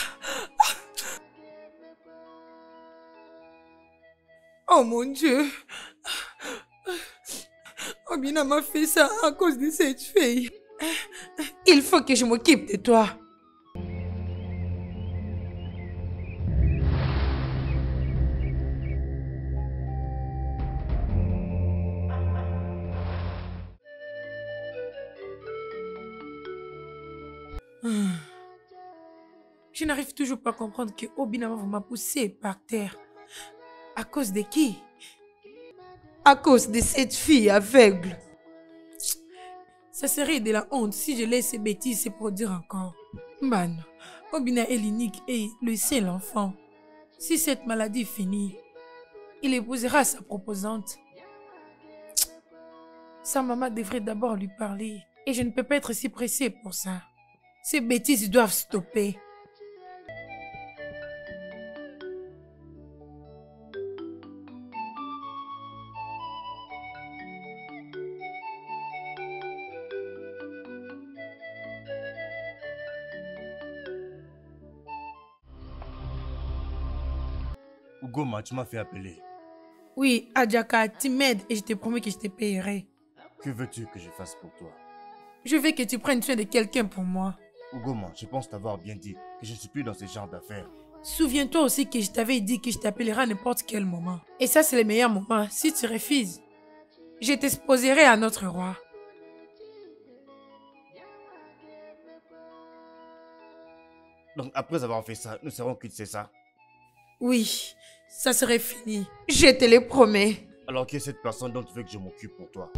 Oh mon Dieu. Obina m'a fait ça à cause de cette fille. Il faut que je m'occupe de toi. Je n'arrive toujours pas à comprendre que Obina m'a poussé par terre. À cause de qui? À cause de cette fille aveugle. Ça serait de la honte si je laisse ces bêtises se produire encore. Man, Obina est l'unique et le seul enfant. Si cette maladie finit, il épousera sa proposante. Sa maman devrait d'abord lui parler. Et je ne peux pas être si pressée pour ça. Ces bêtises doivent stopper.
Ugoma, tu m'as fait appeler.
Oui, Adjaka, tu m'aides et je te promets que je te payerai.
Que veux-tu que je fasse pour toi?
Je veux que tu prennes soin de quelqu'un pour moi.
Ugoma, je pense t'avoir bien dit que je ne suis plus dans ce genre d'affaires.
Souviens-toi aussi que je t'avais dit que je t'appellerai à n'importe quel moment. Et ça, c'est le meilleur moment. Si tu refuses, je t'exposerai à notre roi.
Donc après avoir fait ça, nous serons quittes, c'est ça?
Oui, ça serait fini. Je te le promets.
Alors qui est cette personne dont tu veux que je m'occupe pour toi?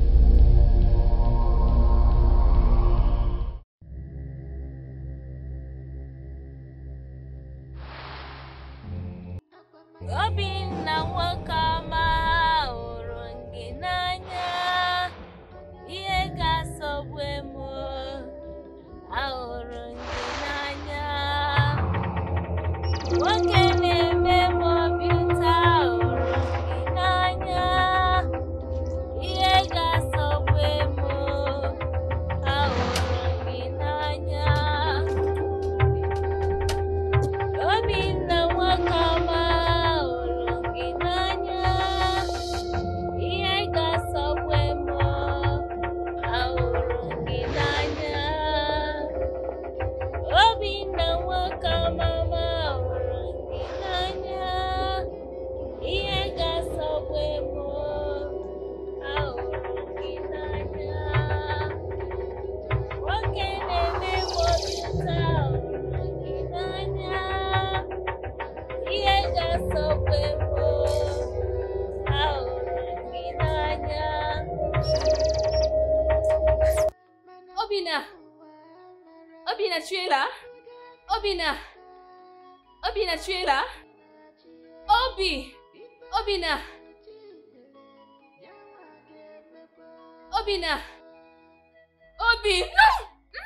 Obinna wakama oronginanya ihe gasobwemo aoronginanya woke na-eme mobita oronginanya ihe gasobwemo aoronginanya Obinna wakama
Obina! Obina, tu es là? Obina! Obina, tu es là? Obi! Obina! Obina! Obi! Non!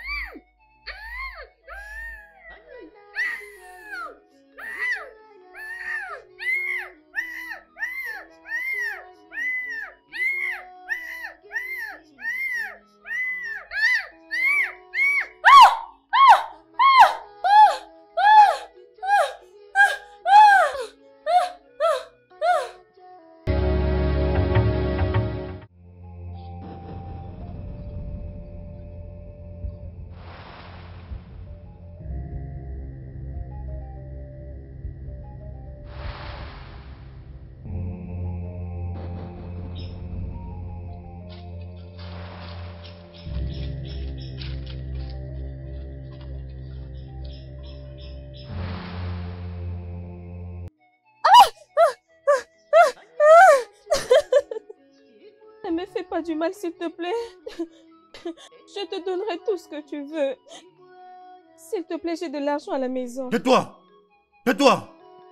Ne me fais pas du mal, s'il te plaît. Je te donnerai tout ce que tu veux. S'il te plaît, j'ai de l'argent à la maison.
Tais-toi! Tais-toi!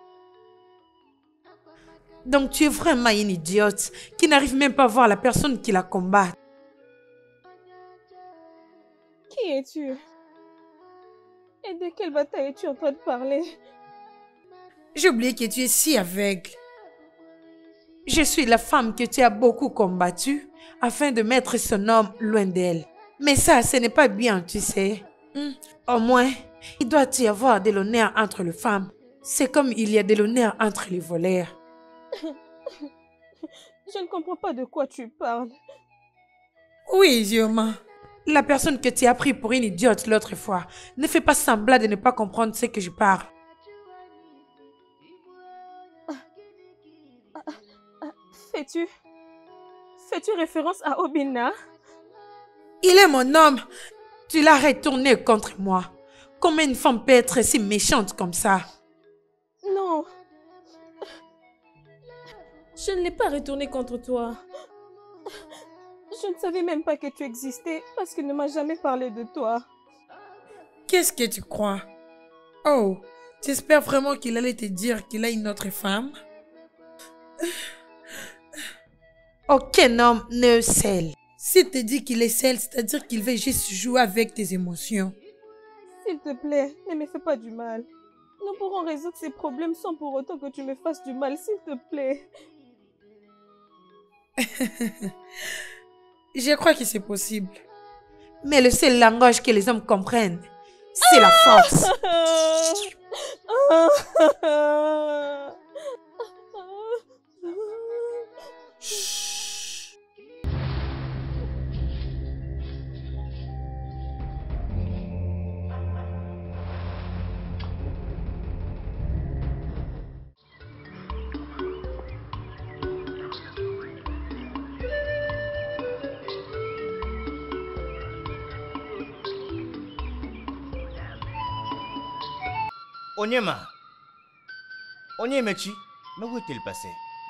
Donc tu es vraiment une idiote qui n'arrive même pas à voir la personne qui la combat.
Qui es-tu? Et de quelle bataille es-tu en train de parler?
J'ai oublié que tu es si aveugle. Je suis la femme que tu as beaucoup combattue afin de mettre son homme loin d'elle. Mais ça, ce n'est pas bien, tu sais. Au moins, il doit y avoir de l'honneur entre les femmes. C'est comme il y a de l'honneur entre les voleurs.
Je ne comprends pas de quoi tu parles.
Oui, Zioma. La personne que tu as pris pour une idiote l'autre fois ne fait pas semblant de ne pas comprendre ce que je parle.
Fais-tu référence à Obinna?
Il est mon homme. Tu l'as retourné contre moi. Comment une femme peut être si méchante comme ça?
Non.
Je ne l'ai pas retourné contre toi.
Je ne savais même pas que tu existais parce qu'il ne m'a jamais parlé de toi.
Qu'est-ce que tu crois? Oh, j'espère vraiment qu'il allait te dire qu'il a une autre femme. Aucun homme ne scelle. S'il te dit qu'il est seul, c'est-à-dire qu'il veut juste jouer avec tes émotions.
S'il te plaît, ne me fais pas du mal. Nous pourrons résoudre ces problèmes sans pour autant que tu me fasses du mal, s'il te plaît.
Je crois que c'est possible. Mais le seul langage que les hommes comprennent, c'est la force.
Onyema. Onyemechi, mais où est-elle passée?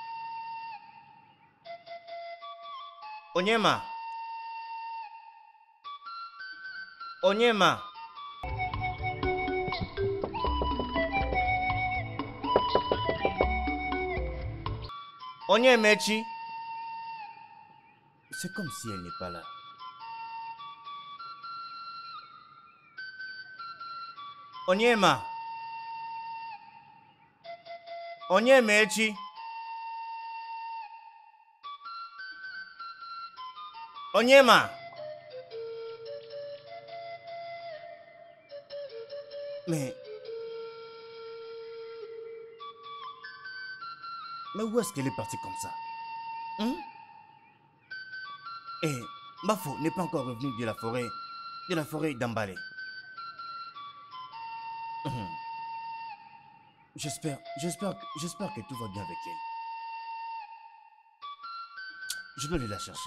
Onyema. Onyema. Onyemechi. C'est comme si elle n'est pas là. Onyema. Onyemechi. Onyema. Mais où est-ce qu'elle est partie comme ça? Et Bafo n'est pas encore revenu de la forêt d'Ambalé. J'espère que tout va bien avec elle. Je dois aller la chercher.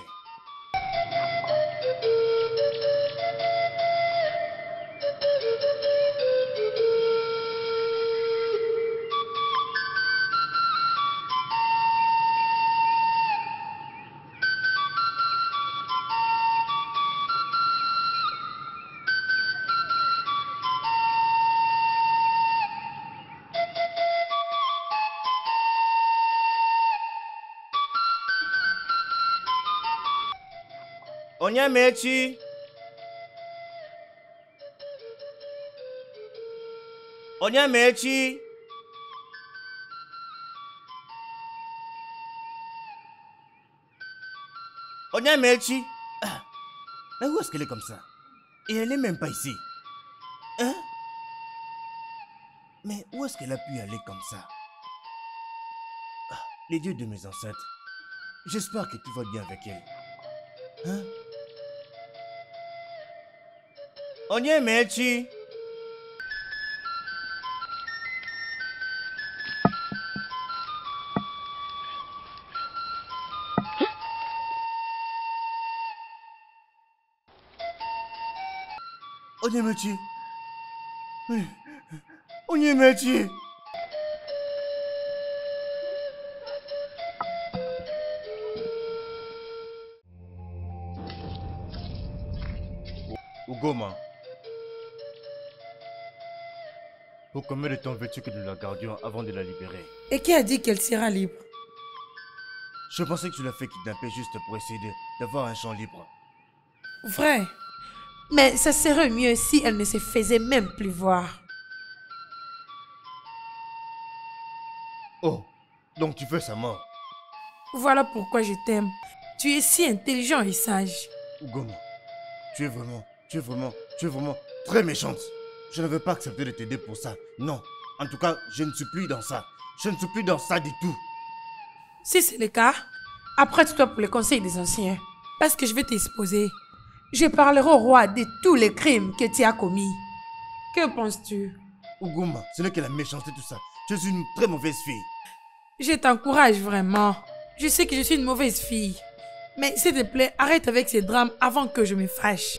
Onyemechi. Onyemechi. Onyemechi. Mais où est-ce qu'elle est comme ça? Et elle n'est même pas ici. Hein? Mais où est-ce qu'elle a pu aller comme ça? Les dieux de mes ancêtres. J'espère que tout va bien avec elle. Hein? Onyemechi. Onyemechi. Onyemechi. Ugoma. Pour combien de temps veux-tu que nous la gardions avant de la libérer?
Et qui a dit qu'elle sera libre?
Je pensais que tu l'as fait kidnapper juste pour essayer d'avoir un champ libre.
Vrai. Mais ça serait mieux si elle ne se faisait même plus voir.
Oh, donc tu veux sa mort?
Voilà pourquoi je t'aime. Tu es si intelligent et sage.
Ugoma, tu es vraiment très méchante. Je ne veux pas accepter de t'aider pour ça. Non, en tout cas, je ne suis plus dans ça. Je ne suis plus dans ça du tout.
Si c'est le cas, apprête-toi pour le conseil des anciens. Parce que je vais t'exposer. Je parlerai au roi de tous les crimes que tu as commis. Que penses-tu?
Ugoma, ce n'est que la méchanceté tout ça. Je suis une très mauvaise fille.
Je t'encourage vraiment. Je sais que je suis une mauvaise fille. Mais s'il te plaît, arrête avec ces drames avant que je me fâche.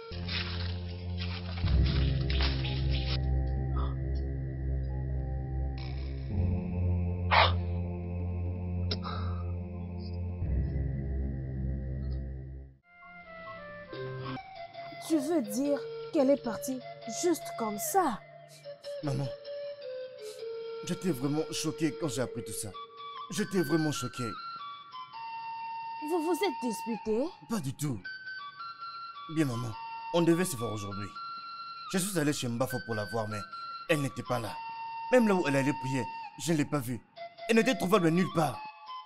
Tu veux dire qu'elle est partie juste comme ça?
Maman, j'étais vraiment choqué quand j'ai appris tout ça. J'étais vraiment choqué.
Vous vous êtes disputés?
Pas du tout. Bien maman, on devait se voir aujourd'hui. Je suis allé chez Mbafo pour la voir, mais elle n'était pas là. Même là où elle allait prier, je ne l'ai pas vue. Elle n'était trouvable nulle part.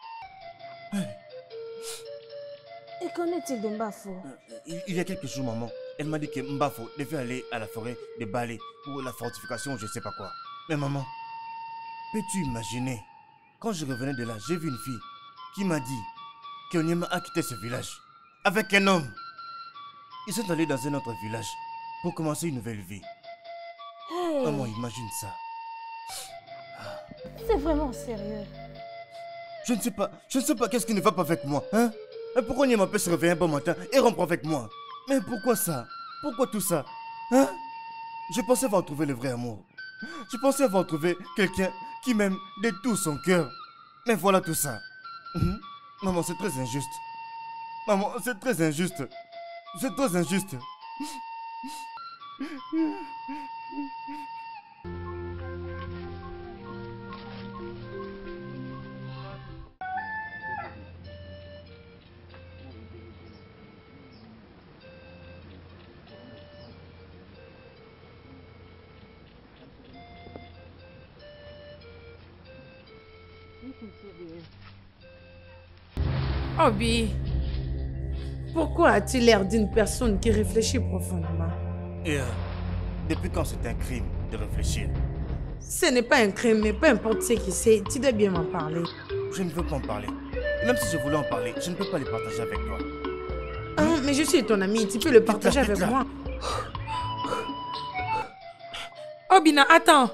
Et qu'en est-il de Mbafo?
Il y a quelques jours, maman, elle m'a dit que Mbafo devait aller à la forêt de Balé pour la fortification, je ne sais pas quoi. Mais maman, peux-tu imaginer? Quand je revenais de là, j'ai vu une fille qui m'a dit qu'Onyema a quitté ce village avec un homme. Ils sont allés dans un autre village pour commencer une nouvelle vie.
Hey,
Maman, imagine ça.
c'est vraiment sérieux.
Je ne sais pas qu'est-ce qui ne va pas avec moi, hein? Mais pourquoi Onyema peut se réveiller un bon matin et rompre avec moi? Mais pourquoi ça? Pourquoi tout ça? Hein? Je pensais avoir trouvé le vrai amour. Je pensais avoir trouvé quelqu'un qui m'aime de tout son cœur. Mais voilà tout ça. Maman, c'est très injuste. Maman, c'est très injuste. C'est très injuste.
Obi, pourquoi as-tu l'air d'une personne qui réfléchit profondément?
Et depuis quand c'est un crime de réfléchir?
Ce n'est pas un crime, mais peu importe ce qui c'est, tu dois bien m'en parler.
Je ne veux pas en parler. Même si je voulais en parler, je ne peux pas les partager avec toi.
Ah, mais je suis ton ami, tu peux le partager avec moi. Obina, attends.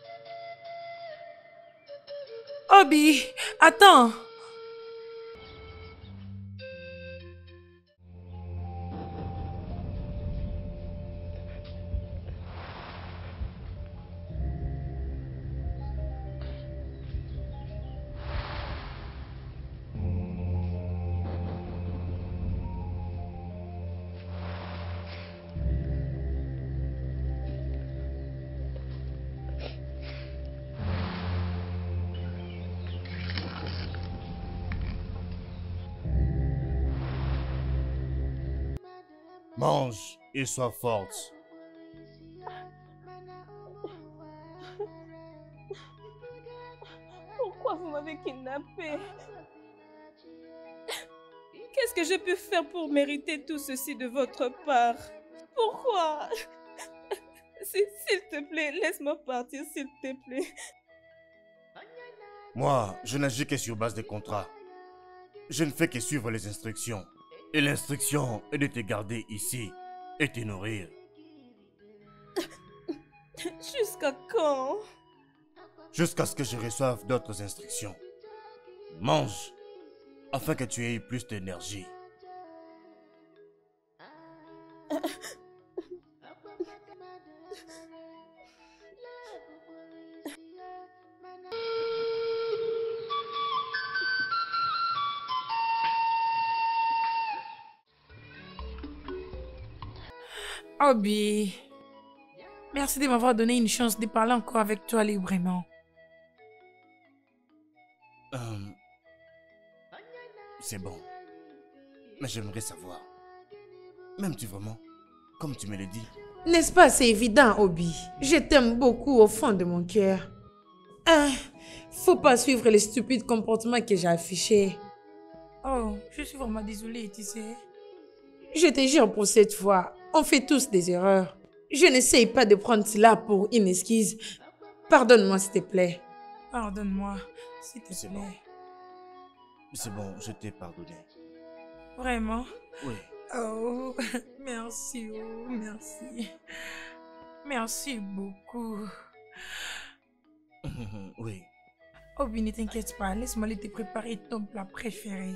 Obi, attends.
Mange et sois forte.
Pourquoi vous m'avez kidnappé? Qu'est-ce que j'ai pu faire pour mériter tout ceci de votre part? Pourquoi? S'il te plaît, laisse-moi partir, s'il te plaît.
Moi, je n'agis que sur base des contrats. Je ne fais que suivre les instructions. Et l'instruction est de te garder ici et te nourrir.
Jusqu'à quand?
Jusqu'à ce que je reçoive d'autres instructions. Mange, afin que tu aies plus d'énergie.
Obi, merci de m'avoir donné une chance de parler encore avec toi librement.
C'est bon. Mais j'aimerais savoir. M'aimes-tu vraiment? comme tu me le dis.
N'est-ce pas, c'est évident, Obi. Je t'aime beaucoup au fond de mon cœur. Hein, faut pas suivre les stupides comportements que j'ai affichés. Oh, je suis vraiment désolée, tu sais. Je te jure pour cette fois, on fait tous des erreurs. Je n'essaye pas de prendre cela pour une excuse. Pardonne-moi, s'il te plaît. Pardonne-moi, s'il te plaît.
Bon. C'est bon, je t'ai pardonné.
Vraiment?
Oui.
Oh, merci, oh, merci. Merci beaucoup.
Oui.
Obi, ne t'inquiète pas, laisse-moi aller te préparer ton plat préféré.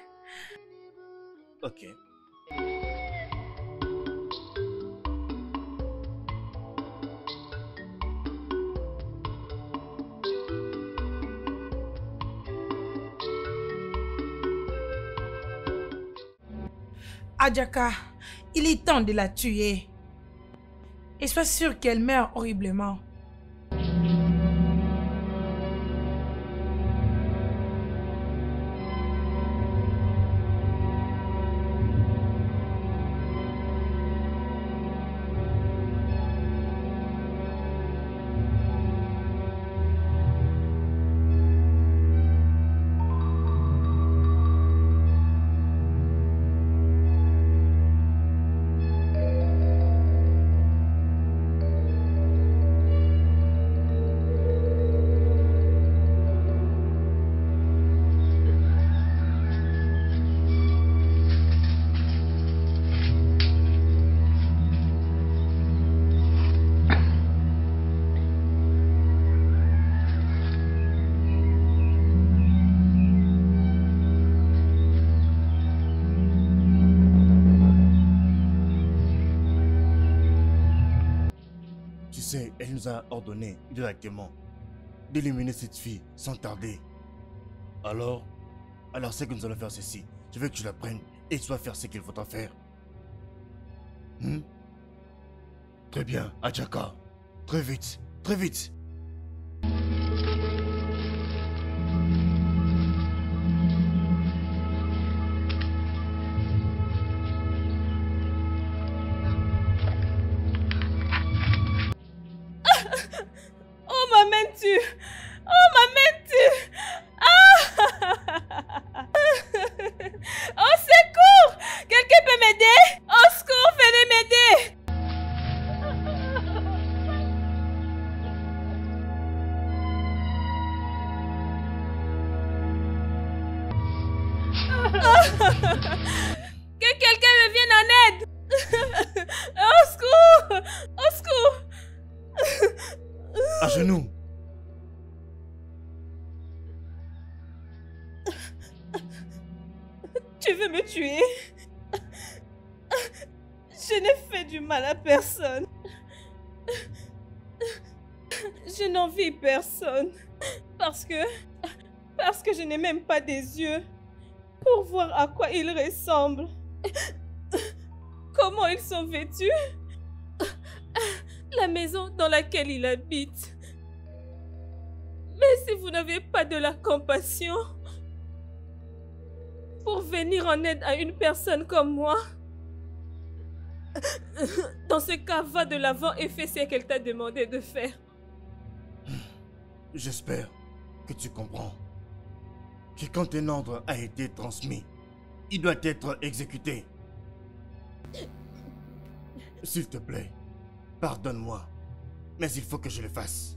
Ok.
Adjaka, il est temps de la tuer. Et sois sûr qu'elle meurt horriblement.
Elle nous a ordonné directement d'éliminer cette fille sans tarder. Alors c'est que nous allons faire ceci. Je veux que tu la prennes et tu vas faire ce qu'il faudra faire. Très bien, Adjaka. Très vite, très vite.
Oh, ma main tue! Ah! Au secours! Quelqu'un peut m'aider? Au secours, venez m'aider! Que quelqu'un me vienne en aide! Au secours! Au secours!
À genoux!
Tu veux me tuer? Je n'ai fait du mal à personne. Je n'envie personne. Parce que je n'ai même pas des yeux pour voir à quoi ils ressemblent. Comment ils sont vêtus. La maison dans laquelle il habite. Mais si vous n'avez pas de la compassion pour venir en aide à une personne comme moi, dans ce cas, va de l'avant et fais ce qu'elle t'a demandé de faire.
J'espère que tu comprends que quand un ordre a été transmis, il doit être exécuté. S'il te plaît, pardonne-moi, mais il faut que je le fasse.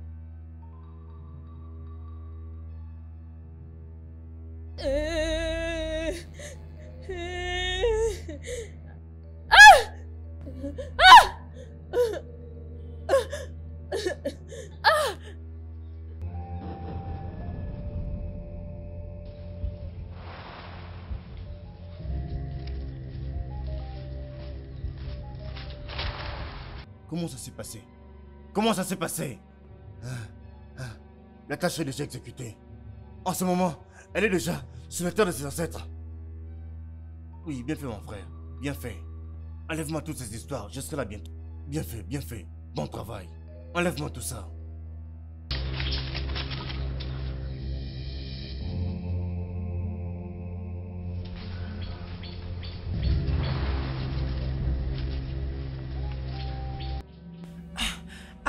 Comment ça s'est passé? Comment ça s'est passé? La tâche est déjà exécutée. En ce moment, elle est déjà sur la terre de ses ancêtres. Oui, bien fait mon frère, bien fait. Enlève-moi toutes ces histoires, je serai là bientôt. Bien fait, bien fait. Bon travail. Enlève-moi tout ça.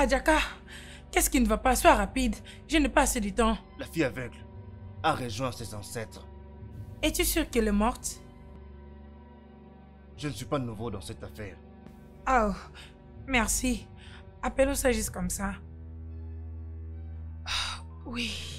Adjaka, qu'est-ce qui ne va pas? Sois rapide, je n'ai pas assez de temps.
La fille aveugle a rejoint ses ancêtres.
Es-tu sûr qu'elle est morte?
Je ne suis pas nouveau dans cette affaire.
Oh, merci. Appelle-nous ça juste comme ça. Ah, oui.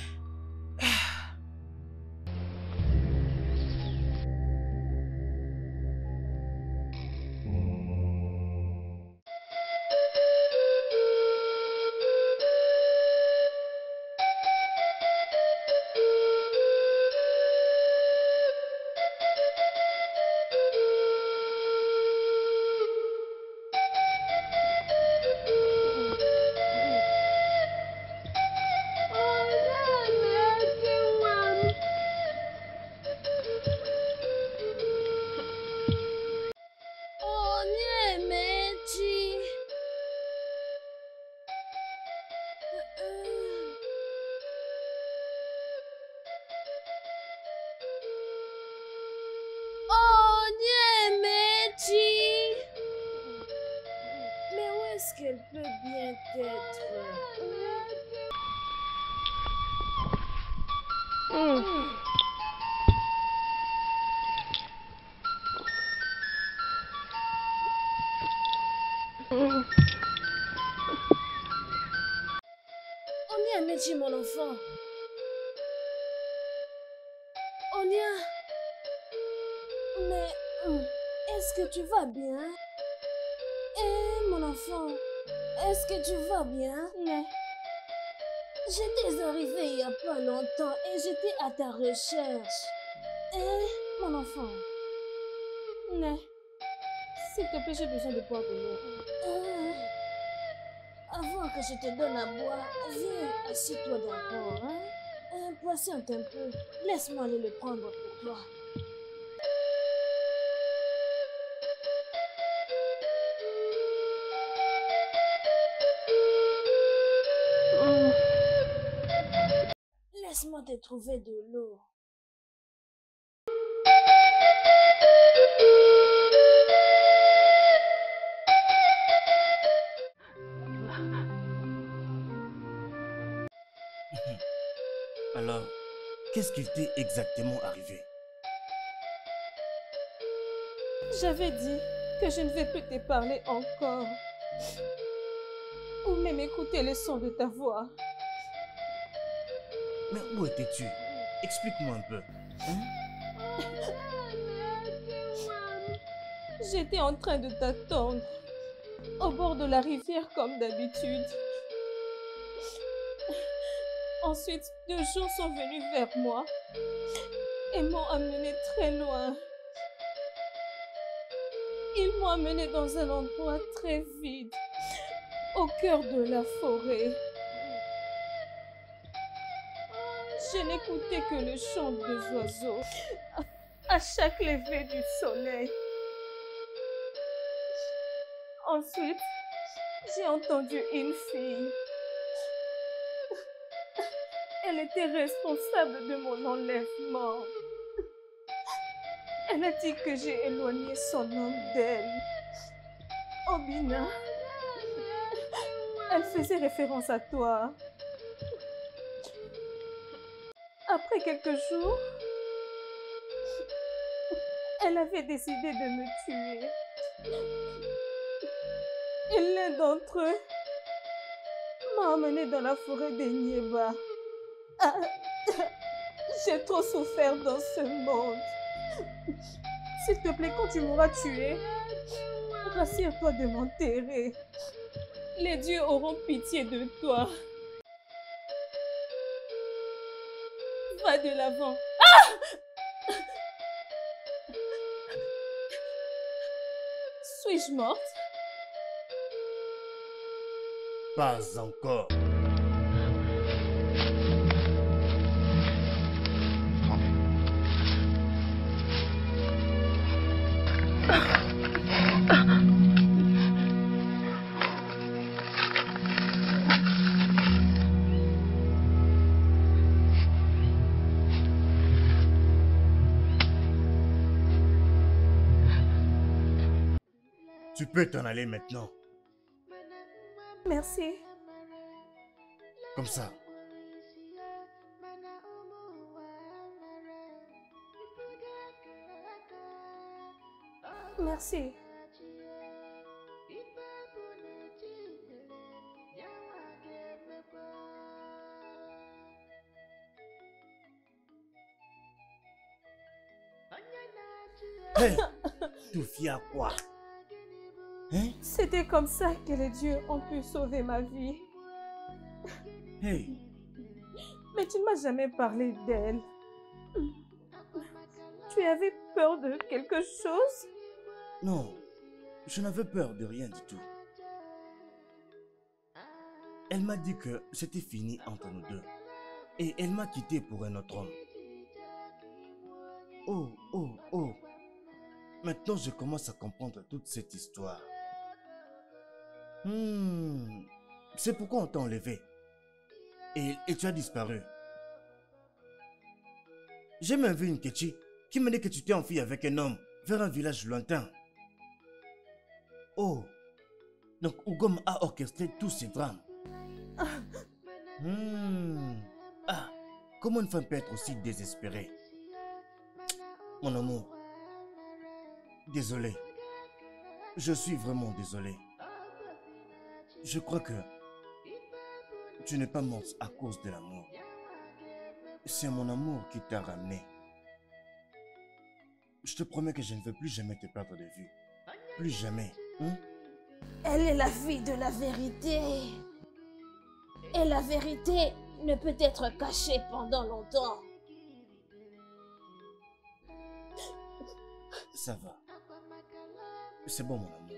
Qu'elle peut bien être. Onia Meji, mon enfant. Onia. Mais est-ce que tu vas bien? Mon enfant, est-ce que tu vas bien?
Mais
j'étais arrivée il n'y a pas longtemps et j'étais à ta recherche.
Mon enfant, mais s'il te plaît, j'ai besoin de boire de l'eau.
Avant que je te donne à boire, viens, assis-toi d'abord. Patiente un peu. Laisse-moi aller le prendre pour toi. Laisse-moi te trouver de l'eau.
Alors, qu'est-ce qu'il t'est exactement arrivé?
J'avais dit que je ne vais plus te parler encore. Ou même écouter le son de ta voix.
Mais où étais-tu? Explique-moi un peu.
J'étais en train de t'attendre, au bord de la rivière comme d'habitude. Ensuite, 2 gens sont venus vers moi et m'ont amené très loin. Ils m'ont amené dans un endroit très vide, au cœur de la forêt. Je n'écoutais que le chant des oiseaux à chaque lever du soleil. Ensuite, j'ai entendu une fille. Elle était responsable de mon enlèvement. Elle a dit que j'ai éloigné son homme d'elle. Obina, elle faisait référence à toi. Après quelques jours, elle avait décidé de me tuer. Et l'un d'entre eux m'a emmené dans la forêt des Nieba. J'ai trop souffert dans ce monde. S'il te plaît, quand tu m'auras tué, rassure-toi de m'enterrer. Les dieux auront pitié de toi. Va de l'avant. Suis-je morte?
Pas encore. Tu peux t'en aller maintenant.
Merci.
Comme ça.
Merci.
Hey, tu fies à quoi? Hein?
C'était comme ça que les dieux ont pu sauver ma vie.
Hey,
Mais tu ne m'as jamais parlé d'elle. Tu avais peur de quelque chose?
non, je n'avais peur de rien du tout. Elle m'a dit que c'était fini entre nous deux. Et elle m'a quitté pour un autre homme. Oh, oh, oh. Maintenant, je commence à comprendre toute cette histoire. C'est pourquoi on t'a enlevé. Et tu as disparu. J'ai même vu une Ketchi qui m'a dit que tu t'es enfui avec un homme vers un village lointain. Oh, donc Ugom a orchestré tous ces drames. Ah, comment une femme peut être aussi désespérée? Mon amour, désolé. Je suis vraiment désolé. Je crois que tu n'es pas morte à cause de l'amour. C'est mon amour qui t'a ramené. Je te promets que je ne veux plus jamais te perdre de vue. Plus jamais.
Elle est la fille de la vérité. Et la vérité ne peut être cachée pendant longtemps.
Ça va. C'est bon, mon amour.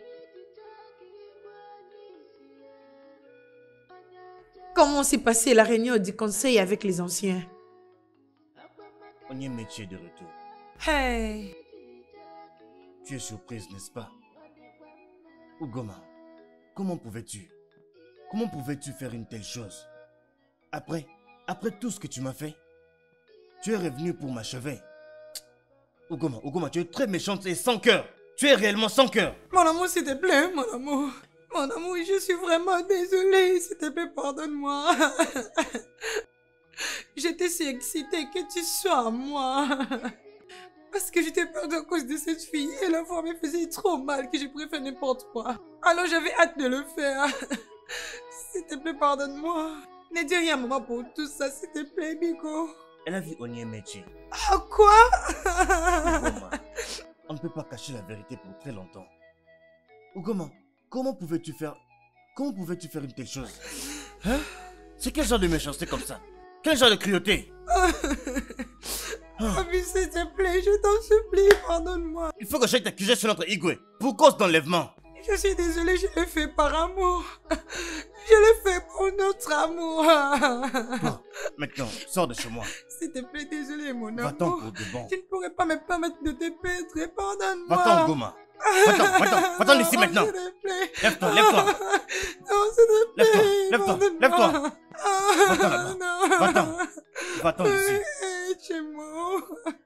Comment s'est passée la réunion du conseil avec les anciens?
On y est métier de retour.
Hey!
Tu es surprise, n'est-ce pas? Ugoma, comment pouvais-tu? Comment pouvais-tu faire une telle chose? Après tout ce que tu m'as fait, tu es revenu pour m'achever. Ugoma, tu es très méchante et sans cœur. Tu es réellement sans cœur.
Mon amour, s'il te plaît, mon amour. Mon amour, je suis vraiment désolée. S'il te plaît, pardonne-moi. J'étais si excitée que tu sois à moi. Parce que j'étais perdue à cause de cette fille. Et la voix me faisait trop mal que j'ai préféré n'importe quoi. Alors j'avais hâte de le faire. S'il te plaît, pardonne-moi. Ne dis rien, maman, pour tout ça, s'il te plaît, Biko.
Elle a vu Onyemechi.
Ah, quoi?
Ugoma, on ne peut pas cacher la vérité pour très longtemps. Ugoma, comment pouvais-tu faire une telle chose? Hein? C'est quel genre de méchanceté comme ça? Quel genre de cruauté?
Abi, s'il te plaît, je t'en supplie, pardonne-moi.
Il faut que j'aille t'accuser sur notre Igwe pour cause d'enlèvement.
Je suis désolée, je l'ai fait par amour. Je l'ai fait pour notre amour.
Bon, maintenant, sors de chez moi.
S'il te plaît, désolé, mon amour.
Va-t'en pour de bon.
Je ne pourrais pas me permettre de te perdre, pardonne-moi.
Va-t'en, Goma. Va-t'en d'ici maintenant.
S'il te plaît.
Lève-toi.
Non, s'il te plaît.
Lève-toi. Va-t'en là-bas.
Non.
Va-t'en d'ici.
Chez moi.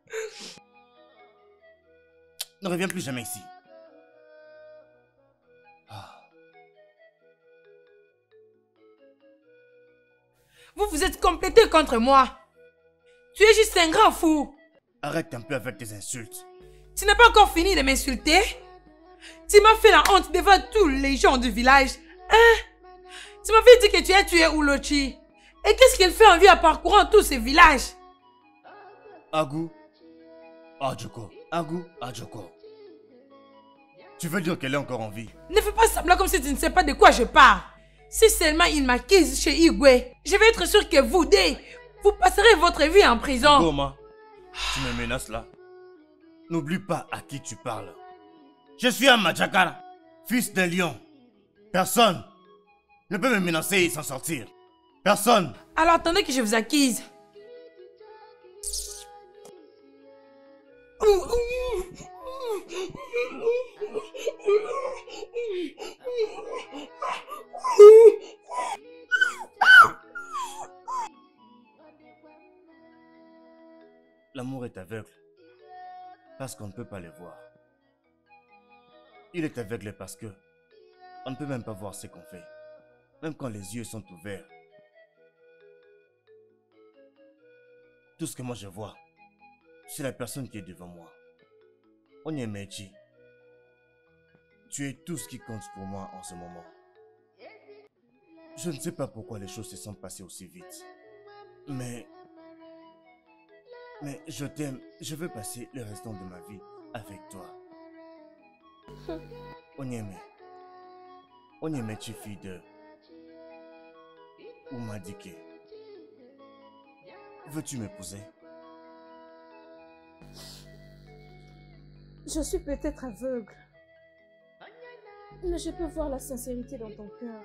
Ne reviens plus jamais ici.
Vous êtes complétés contre moi. Tu es juste un grand fou.
Arrête un peu avec tes insultes.
Tu n'as pas encore fini de m'insulter? Tu m'as fait la honte devant tous les gens du village. Hein? Tu m'avais dit que tu as tué Ulochi. Et qu'est-ce qu'elle fait en vie en parcourant tous ces villages?
Agu Ajoko. Tu veux dire qu'elle est encore en vie?
Ne fais pas semblant comme si tu ne sais pas de quoi je parle. Si seulement il m'acquise chez Igwe, je vais être sûr que vous deux, vous passerez votre vie en prison.
Goma, tu me menaces là? N'oublie pas à qui tu parles. Je suis un Majakara, fils d'un lion. Personne ne peut me menacer et s'en sortir. Personne.
Alors attendez que je vous acquise.
L'amour est aveugle parce qu'on ne peut pas le voir. Il est aveugle parce que on ne peut même pas voir ce qu'on fait. même quand les yeux sont ouverts. Tout ce que moi je vois, c'est la personne qui est devant moi. Onyemechi, tu es tout ce qui compte pour moi en ce moment. Je ne sais pas pourquoi les choses se sont passées aussi vite. Mais je t'aime, je veux passer le restant de ma vie avec toi. Onyemechi, fille de Oumadike. Veux-tu m'épouser?
Je suis peut-être aveugle, mais je peux voir la sincérité dans ton cœur.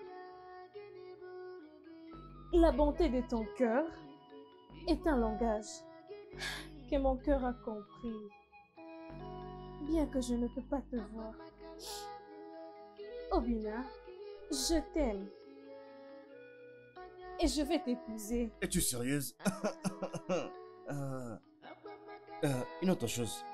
La bonté de ton cœur est un langage que mon cœur a compris, bien que je ne peux pas te voir. Obina, je t'aime et je vais t'épouser.
Es-tu sérieuse? Une autre chose.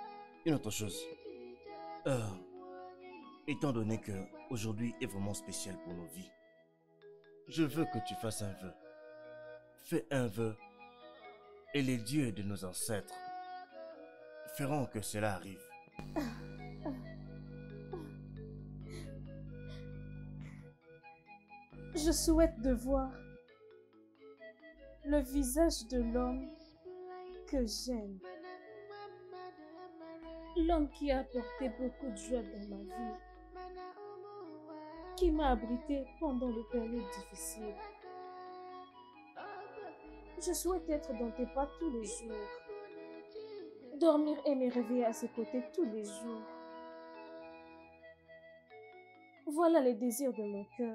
Étant donné que aujourd'hui est vraiment spécial pour nos vies, je veux que tu fasses un vœu. Fais un vœu et les dieux de nos ancêtres feront que cela arrive.
Je souhaite de voir le visage de l'homme que j'aime. L'homme qui a apporté beaucoup de joie dans ma vie. Qui m'a abrité pendant les périodes difficiles. Je souhaite être dans tes pas tous les jours. Dormir et me réveiller à ses côtés tous les jours. Voilà les désirs de mon cœur.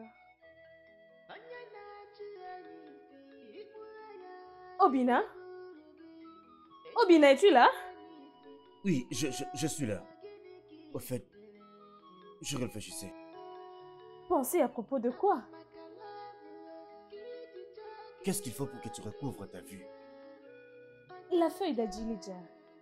Obina? Obina, es-tu là?
Oui, je suis là. Au fait, je réfléchissais.
Penser à propos de quoi?
Qu'est-ce qu'il faut pour que tu recouvres ta vue?
La feuille d'Adjilidja.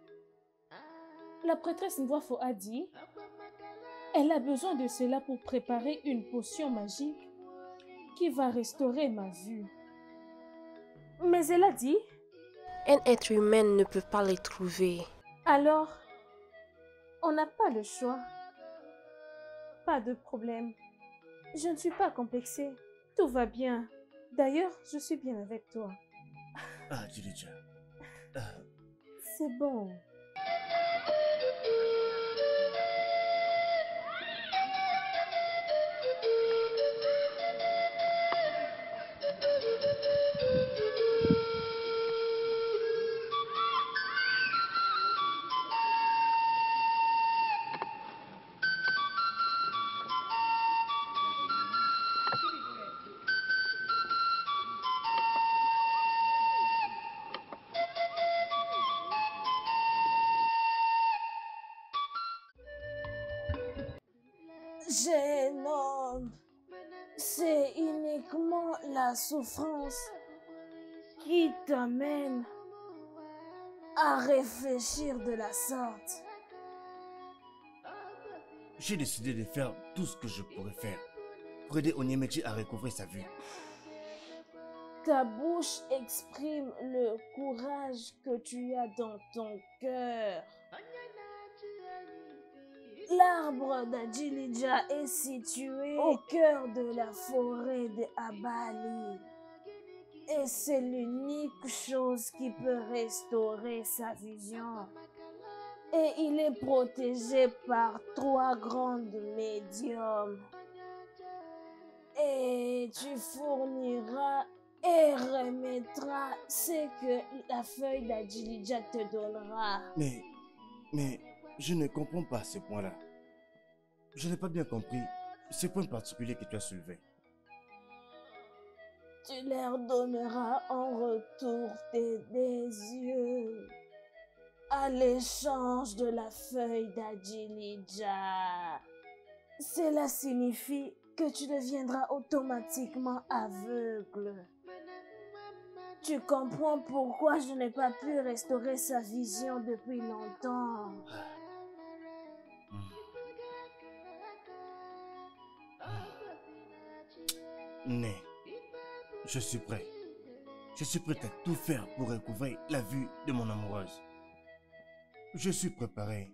La prêtresse Nwafo a dit, elle a besoin de cela pour préparer une potion magique qui va restaurer ma vue. Mais elle a dit,
un être humain ne peut pas les trouver.
Alors, on n'a pas le choix. Pas de problème. Je ne suis pas complexée. Tout va bien. D'ailleurs, je suis bien avec toi.
Ah, Djilidja.
C'est bon.
Jeune homme, c'est uniquement la souffrance qui t'amène à réfléchir de la sorte.
J'ai décidé de faire tout ce que je pourrais faire pour aider Onyemechi à recouvrer sa vue.
Ta bouche exprime le courage que tu as dans ton cœur. L'arbre d'Adjilidja est situé au cœur de la forêt de Abali. Et c'est l'unique chose qui peut restaurer sa vision. Et il est protégé par 3 grandes médiums. Et tu fourniras et remettras ce que la feuille d'Adjilidja te donnera.
Mais, je ne comprends pas ce point-là. Je n'ai pas bien compris ce point particulier que tu as soulevé.
Tu leur donneras en retour tes yeux à l'échange de la feuille d'Adjilidja. Cela signifie que tu deviendras automatiquement aveugle. Tu comprends pourquoi je n'ai pas pu restaurer sa vision depuis longtemps.
Je suis prêt. Je suis prêt à tout faire pour recouvrer la vue de mon amoureuse. Je suis préparé.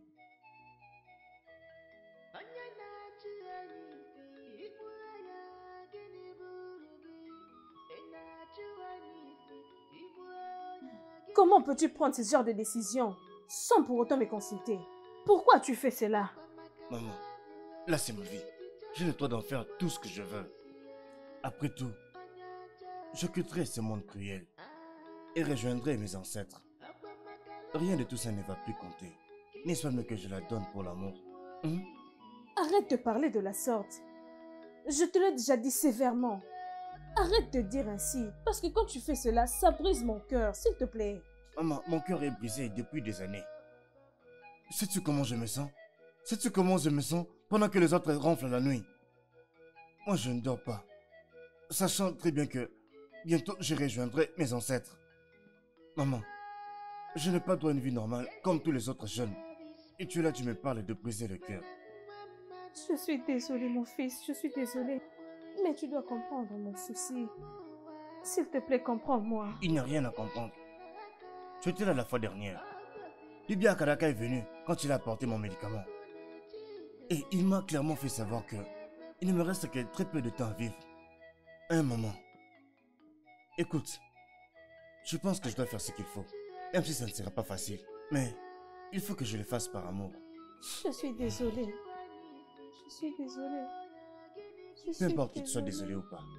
Comment peux-tu prendre ce genre de décision sans pour autant me consulter? Pourquoi tu fais cela?
Maman, là c'est ma vie. J'ai le droit d'en faire tout ce que je veux. Après tout, je quitterai ce monde cruel et rejoindrai mes ancêtres. Rien de tout ça ne va plus compter. N'est-ce pas mieux que je la donne pour l'amour?
Arrête de parler de la sorte. Je te l'ai déjà dit sévèrement. Arrête de dire ainsi, parce que quand tu fais cela, ça brise mon cœur, s'il te plaît.
Maman, mon cœur est brisé depuis des années. Sais-tu comment je me sens? Sais-tu comment je me sens pendant que les autres ronflent la nuit? Moi, je ne dors pas, sachant très bien que bientôt je rejoindrai mes ancêtres. Maman, je n'ai pas droit à une vie normale comme tous les autres jeunes. Et tu es là, tu me parles de briser le cœur.
Je suis désolée, mon fils, je suis désolée. Mais tu dois comprendre mon souci. S'il te plaît, comprends-moi.
Il n'y a rien à comprendre. Tu étais là la fois dernière. Libia Karaka est venu quand il a apporté mon médicament. Et il m'a clairement fait savoir que il ne me reste que très peu de temps à vivre. Un moment. Écoute, je pense que je dois faire ce qu'il faut. Même si ça ne sera pas facile. Mais il faut que je le fasse par amour.
Je suis désolée. Je suis désolée.
Peu importe que tu sois désolée ou pas.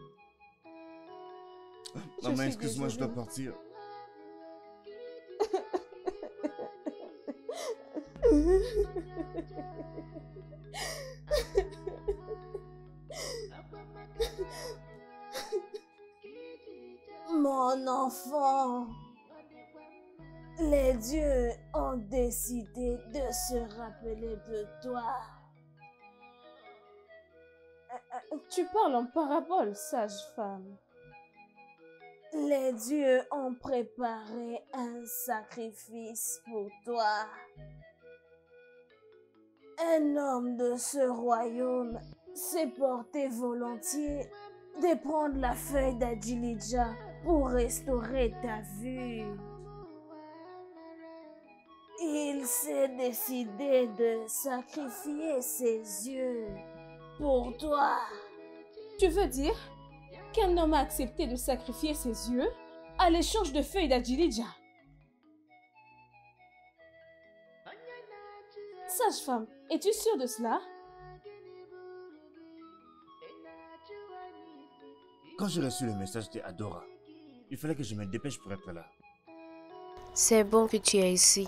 Maman, excuse-moi, je dois partir.
Mon enfant, les dieux ont décidé de se rappeler de toi.
Tu parles en parabole, sage-femme.
Les dieux ont préparé un sacrifice pour toi. Un homme de ce royaume s'est porté volontiers de prendre la feuille d'Adjilidja pour restaurer ta vue. Il s'est décidé de sacrifier ses yeux pour toi.
Tu veux dire qu'un homme a accepté de sacrifier ses yeux à l'échange de feuilles d'Adjilidja? Sage-femme, es-tu sûre de cela?
Quand j'ai reçu le message de Adora, il fallait que je me dépêche pour être là.
C'est bon que tu es ici.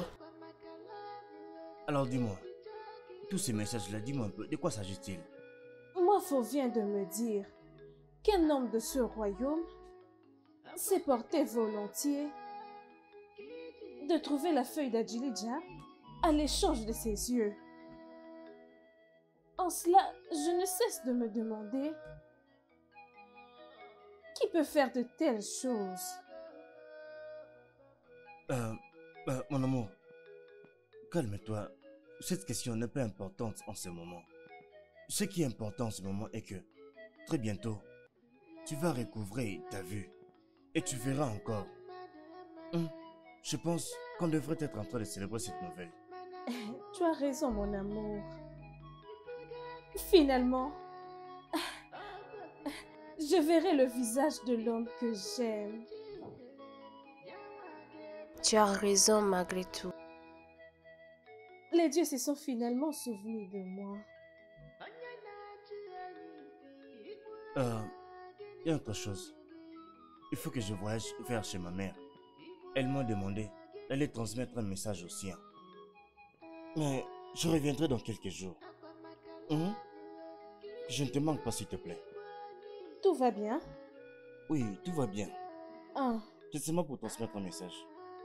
Alors dis-moi, tous ces messages-là, dis-moi un peu, de quoi s'agit-il?
Mofo vient de me dire qu'un homme de ce royaume s'est porté volontiers de trouver la feuille d'Adjilidja à l'échange de ses yeux. En cela, je ne cesse de me demander qui peut faire de telles choses.
Mon amour, calme-toi. Cette question n'est pas importante en ce moment. Ce qui est important en ce moment est que, très bientôt, tu vas recouvrer ta vue. Et tu verras encore. Je pense qu'on devrait être en train de célébrer cette nouvelle.
Tu as raison, mon amour. Finalement, je verrai le visage de l'homme que j'aime.
Tu as raison malgré tout.
Les dieux se sont finalement souvenus de moi.
Il y a autre chose. Il faut que je voyage vers chez ma mère. Elle m'a demandé d'aller transmettre un message au sien. Mais je reviendrai dans quelques jours. Je ne te manque pas, s'il te plaît.
Tout va bien?
Oui, tout va bien.
Ah.
C'est seulement pour transmettre un message.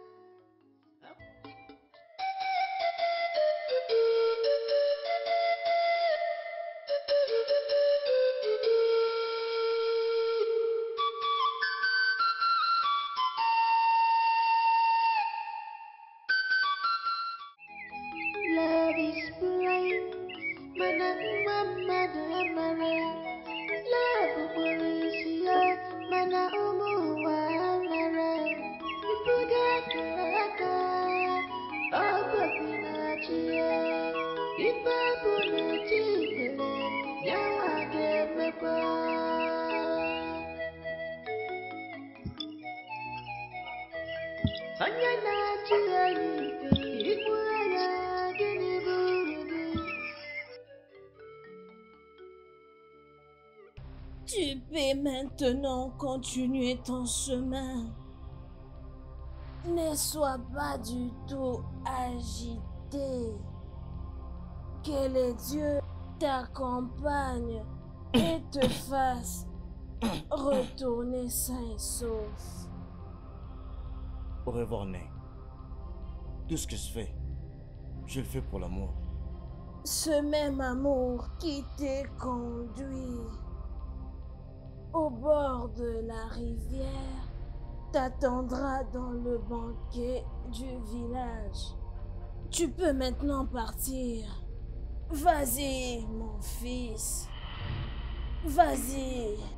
Love is blind, mana umama damara. Love polisia, mana umama.
Tu peux maintenant continuer ton chemin. Ne sois pas du tout agité. Que les dieux t'accompagnent et te fassent retourner sain et sauf.
Au revoir, Né. Tout ce que je fais, je le fais pour l'amour.
Ce même amour qui t'est conduit au bord de la rivière t'attendra dans le banquet du village. Tu peux maintenant partir. Vas-y, mon fils. Vas-y.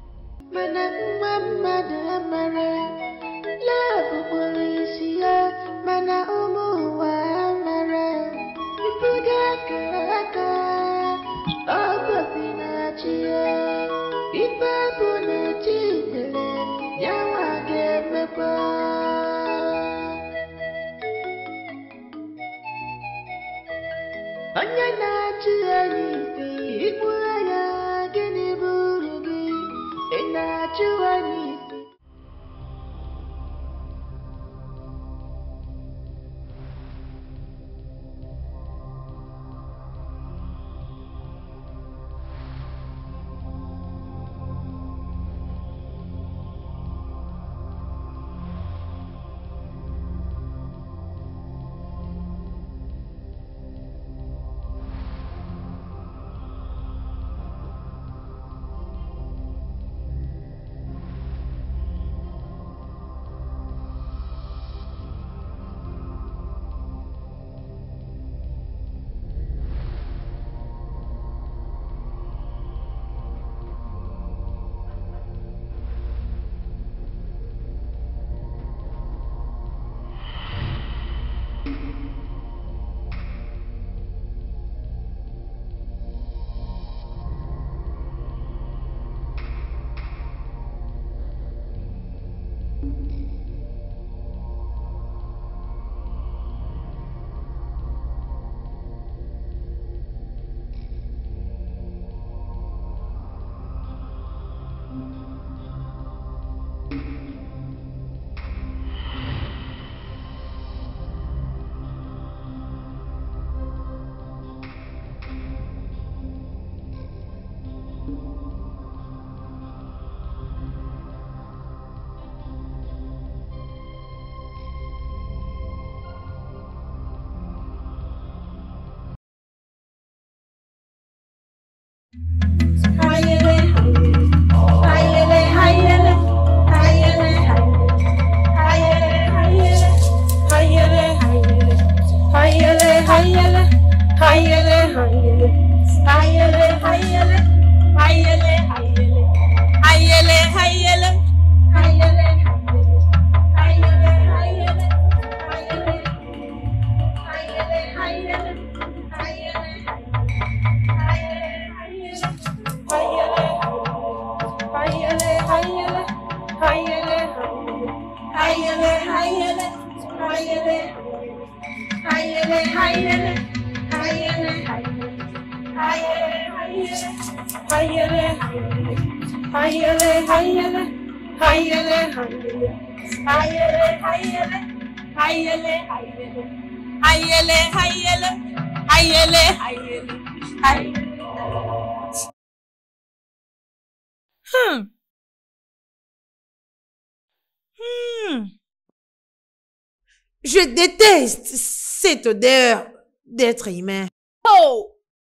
Je déteste cette odeur d'être humain.
Oh!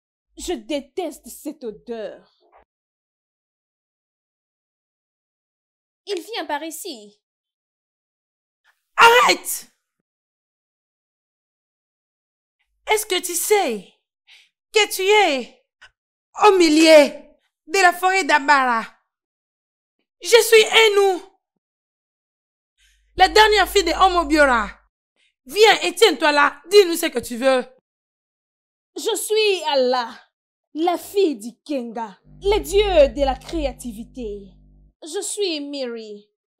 Je déteste cette odeur. Il vient par ici.
Arrête! Est-ce que tu sais que tu es au milieu de la forêt d'Ambara? Je suis Enu, la dernière fille de Omobiora. Viens et tiens-toi là, dis-nous ce que tu veux.
Je suis Allah, la fille d'Ikenga, le dieu de la créativité. Je suis Miri,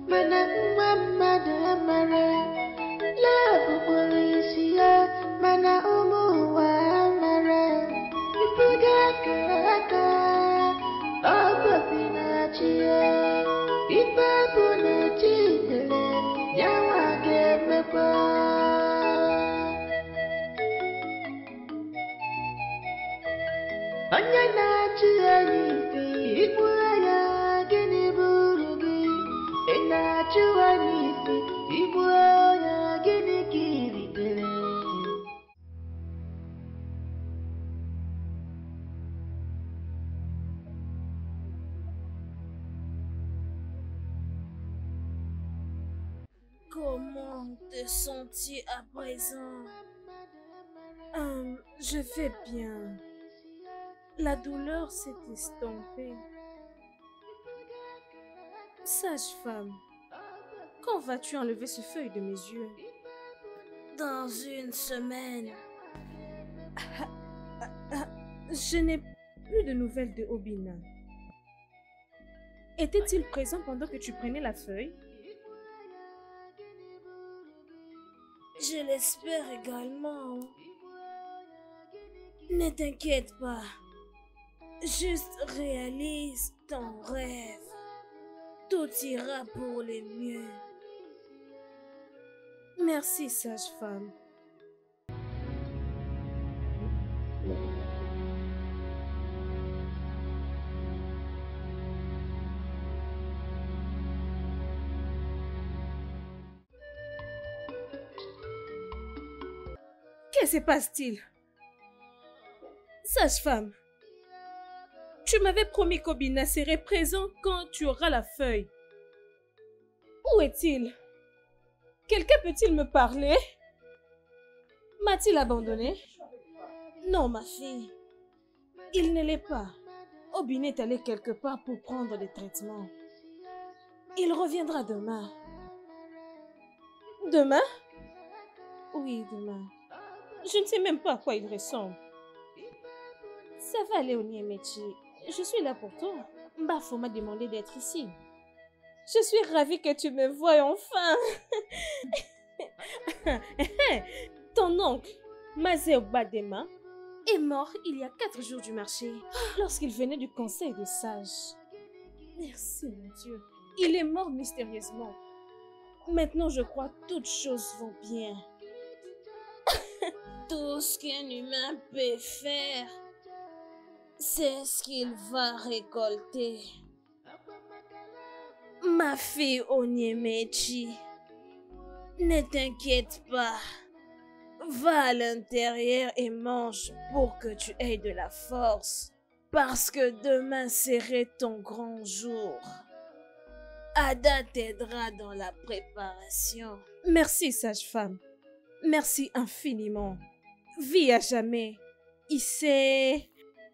mana mama de mare. Love police mana umu wa mare. Ipuga kaka, oba pinachie. Ipa punachi dele, yawa gemepa. Anya na chuanisi, ibuaya gini burugi. Ena chuanisi, ibuaya gini kirite.
Comment te sens-tu à présent? Je vais bien. La douleur s'est estompée. Sage-femme, quand vas-tu enlever ce feuille de mes yeux? Dans une semaine. Je n'ai plus de nouvelles de Obina. Était-il présent pendant que tu prenais la feuille? Je l'espère également. Ne t'inquiète pas. Juste réalise ton rêve. Tout ira pour le mieux. Merci, sage-femme. Que se passe-t-il? Sage-femme, tu m'avais promis qu'Obina serait présent quand tu auras la feuille. Où est-il? Quelqu'un peut-il me parler? M'a-t-il abandonné? Non, ma fille. Il ne l'est pas. Obina est allé quelque part pour prendre des traitements. Il reviendra demain. Demain? Oui, demain. Je ne sais même pas à quoi il ressemble. Ça va aller au Niemechi. Je suis là pour toi. Bafo m'a demandé d'être ici. Je suis ravie que tu me voies enfin. Ton oncle, Mazeo Badema, est mort il y a 4 jours du marché, lorsqu'il venait du conseil des sages. Merci, mon Dieu. Il est mort mystérieusement. Maintenant, je crois que toutes choses vont bien. Tout ce qu'un humain peut faire, c'est ce qu'il va récolter. Ma fille Onyemaechi, ne t'inquiète pas. Va à l'intérieur et mange pour que tu aies de la force. Parce que demain serait ton grand jour. Ada t'aidera dans la préparation. Merci, sage-femme. Merci infiniment. Vis à jamais. Issei.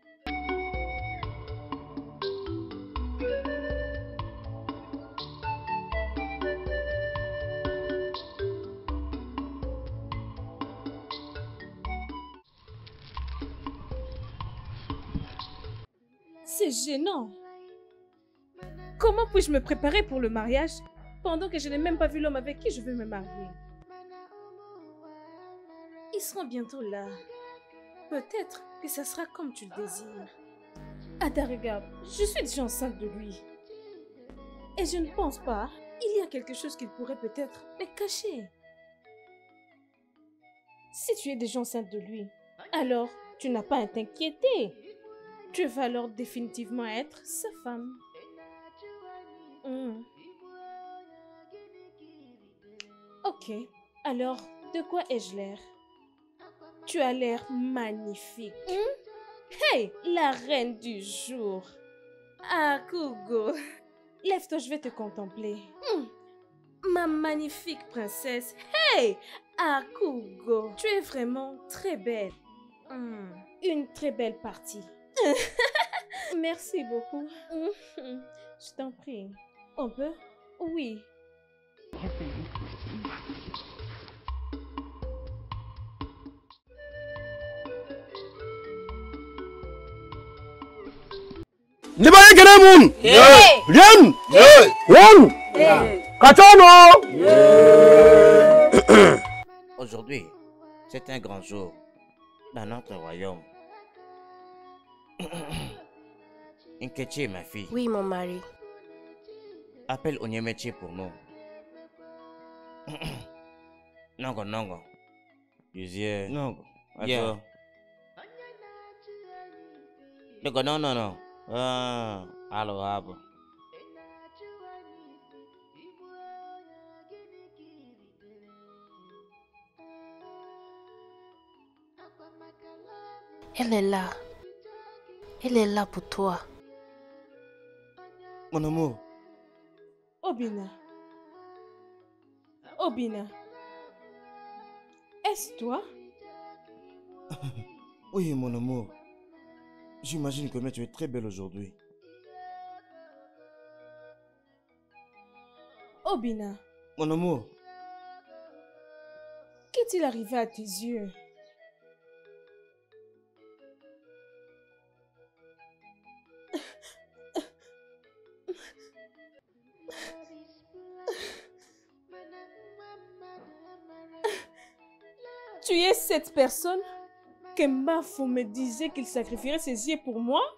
C'est gênant. Comment puis-je me préparer pour le mariage pendant que je n'ai même pas vu l'homme avec qui je veux me marier? Ils seront bientôt là. Peut-être que ça sera comme tu le désires. Ada, regarde, je suis déjà enceinte de lui. Et je ne pense pas, il y a quelque chose qu'il pourrait peut-être me cacher. Si tu es déjà enceinte de lui, alors tu n'as pas à t'inquiéter. Tu vas alors définitivement être sa femme. Ok, alors de quoi ai-je l'air? Tu as l'air magnifique. Hey, la reine du jour. Akugo, lève-toi, je vais te contempler. Ma magnifique princesse. Hey, Akugo, tu es vraiment très belle. Une très belle partie. Merci beaucoup. Je t'en prie. On peut? Oui.
Ni ba yake ne mun? Yan! Yan!
Aujourd'hui, c'est un grand jour dans notre royaume. Nkechi, ma fille.
Oui, mon mari.
Appelle Onyemechi pour nous. Nongo, Nongo.
Yuzie.
Nongo.
Attends.
Nongo, non, non, non. Ah, alors, abo.
Elle est là. Elle est là pour toi.
Mon amour.
Obina. Obina. Est-ce toi?
Oui, mon amour. J'imagine que tu es très belle aujourd'hui.
Obina.
Mon amour.
Qu'est-il arrivé à tes yeux? Tu es cette personne que Mafo me disait qu'il sacrifierait ses yeux pour moi?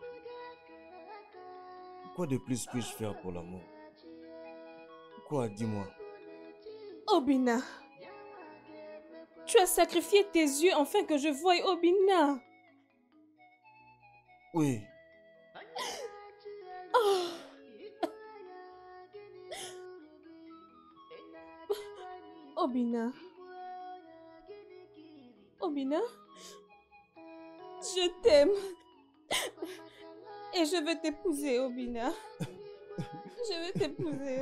Quoi de plus puis-je faire pour l'amour? Quoi, dis-moi?
Obina. Tu as sacrifié tes yeux afin que je voie Obina.
Oui.
Oh. Obina. Obina, je t'aime. Et je veux t'épouser, Obina. Je veux t'épouser.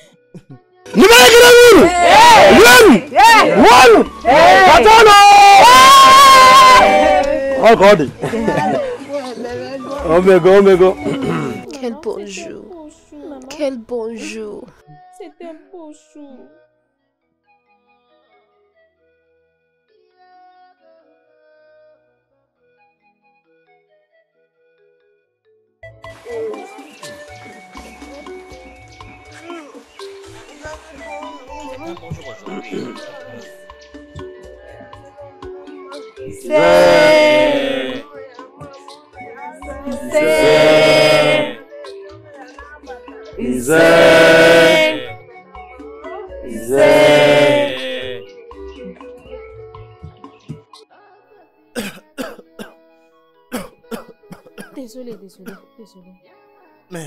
Quel bon jour. Quel bon jour.
C'est un beau jour. Désolé.
Mais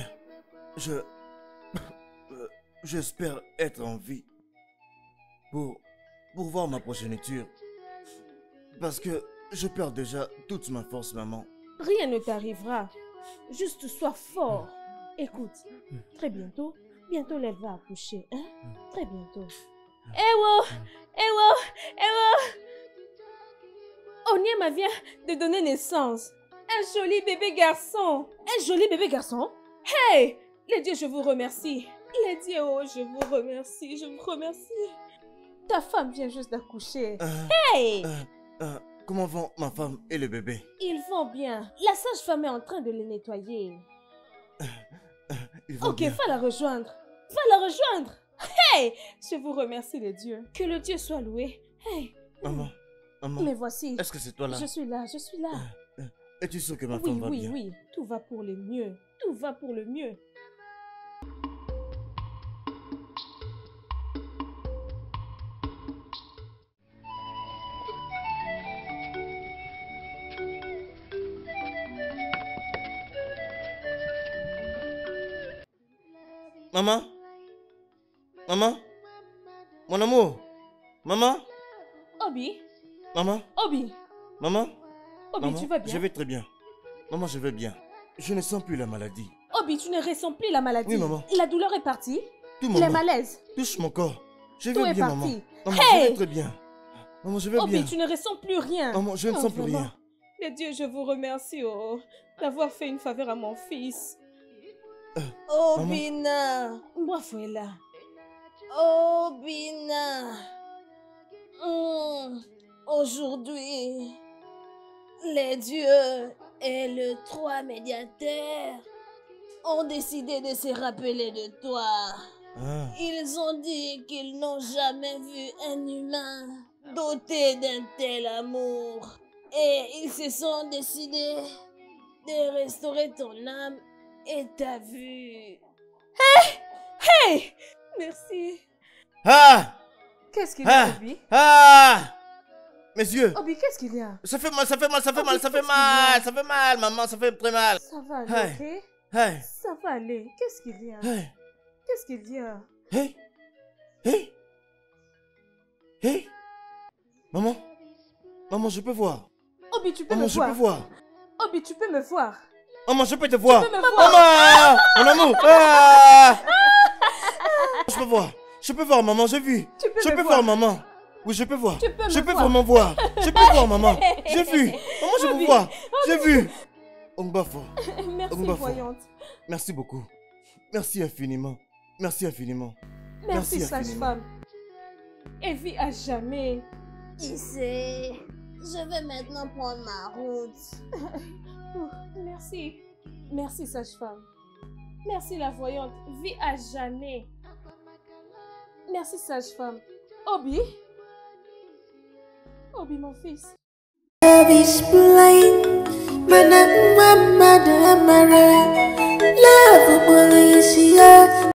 j'espère être en vie pour voir ma progéniture. Parce que je perds déjà toute ma force, maman.
Rien ne t'arrivera. Juste sois fort. Écoute, très bientôt elle va accoucher, hein? Très bientôt. Ewo! Onyema vient de donner naissance. Un joli bébé garçon. Hey! Les dieux, je vous remercie. Les dieux, oh, je vous remercie. Ta femme vient juste d'accoucher. Hey!
Comment vont ma femme et le bébé?
Ils vont bien. La sage-femme est en train de les nettoyer.
Ils vont bien.
Va la rejoindre. Hey! Je vous remercie les dieux. Que le Dieu soit loué. Hey!
Maman.
Me voici.
Est-ce que c'est toi là?
Je suis là.
Es-tu sûr que ma femme va bien?
Oui. Tout va pour le mieux.
Maman? Mon amour? Maman?
Obi?
Maman?
Obi,
Maman,
tu vas bien?
Je vais très bien. Maman, je vais bien. Je ne sens plus la maladie.
Obi, tu ne ressens plus la maladie?
Oui, maman.
La douleur est partie?
Tout,
Les malaises?
Touche mon corps. Je
Tout
vais
est
bien,
parti.
maman. Maman,
Hey!
je vais très bien. Maman, je vais
Obi,
bien.
tu ne ressens plus rien?
Maman, je ne sens plus
vraiment.
rien.
Les dieux, je vous remercie d'avoir fait une faveur à mon fils.
Obina.
Mwafuela.
Obina. Aujourd'hui, les dieux et le 3 médiateurs ont décidé de se rappeler de toi. Ils ont dit qu'ils n'ont jamais vu un humain doté d'un tel amour. Et ils se sont décidés de restaurer ton âme et ta vue.
Hey! Merci.
Ah!
Qu'est-ce qu'il y a, Obi?
Ah! Mes yeux!
Obi, qu'est-ce qu'il y a?
Ça fait mal, ça fait mal, ça fait mal, ça fait mal, ça fait mal, maman, ça fait très mal.
Ça va aller, ok? Ça va aller. Qu'est-ce qu'il y a? Qu'est-ce qu'il y a?
Hey! Maman, je peux voir.
Obi, tu peux me voir.
Maman, je peux voir.
Obi, tu peux me voir.
Maman, je peux te voir.
Tu peux me voir.
Maman, mon amour. Ah! Je peux voir, maman, j'ai vu. Je peux voir, maman. Oui, je peux voir. Je peux vraiment voir. Je peux voir, maman. J'ai vu. Maman, je peux voir. J'ai vu. Ongbafo.
Merci, voyante.
Merci beaucoup. Merci infiniment. Merci infiniment.
Merci, sage-femme. Et vis à jamais.
Issei, je vais maintenant prendre ma route.
Merci. Merci, sage-femme. Merci, la voyante. Vis à jamais. Merci, sage-femme. Obi? Obi, mon fils.
Love is blind, love is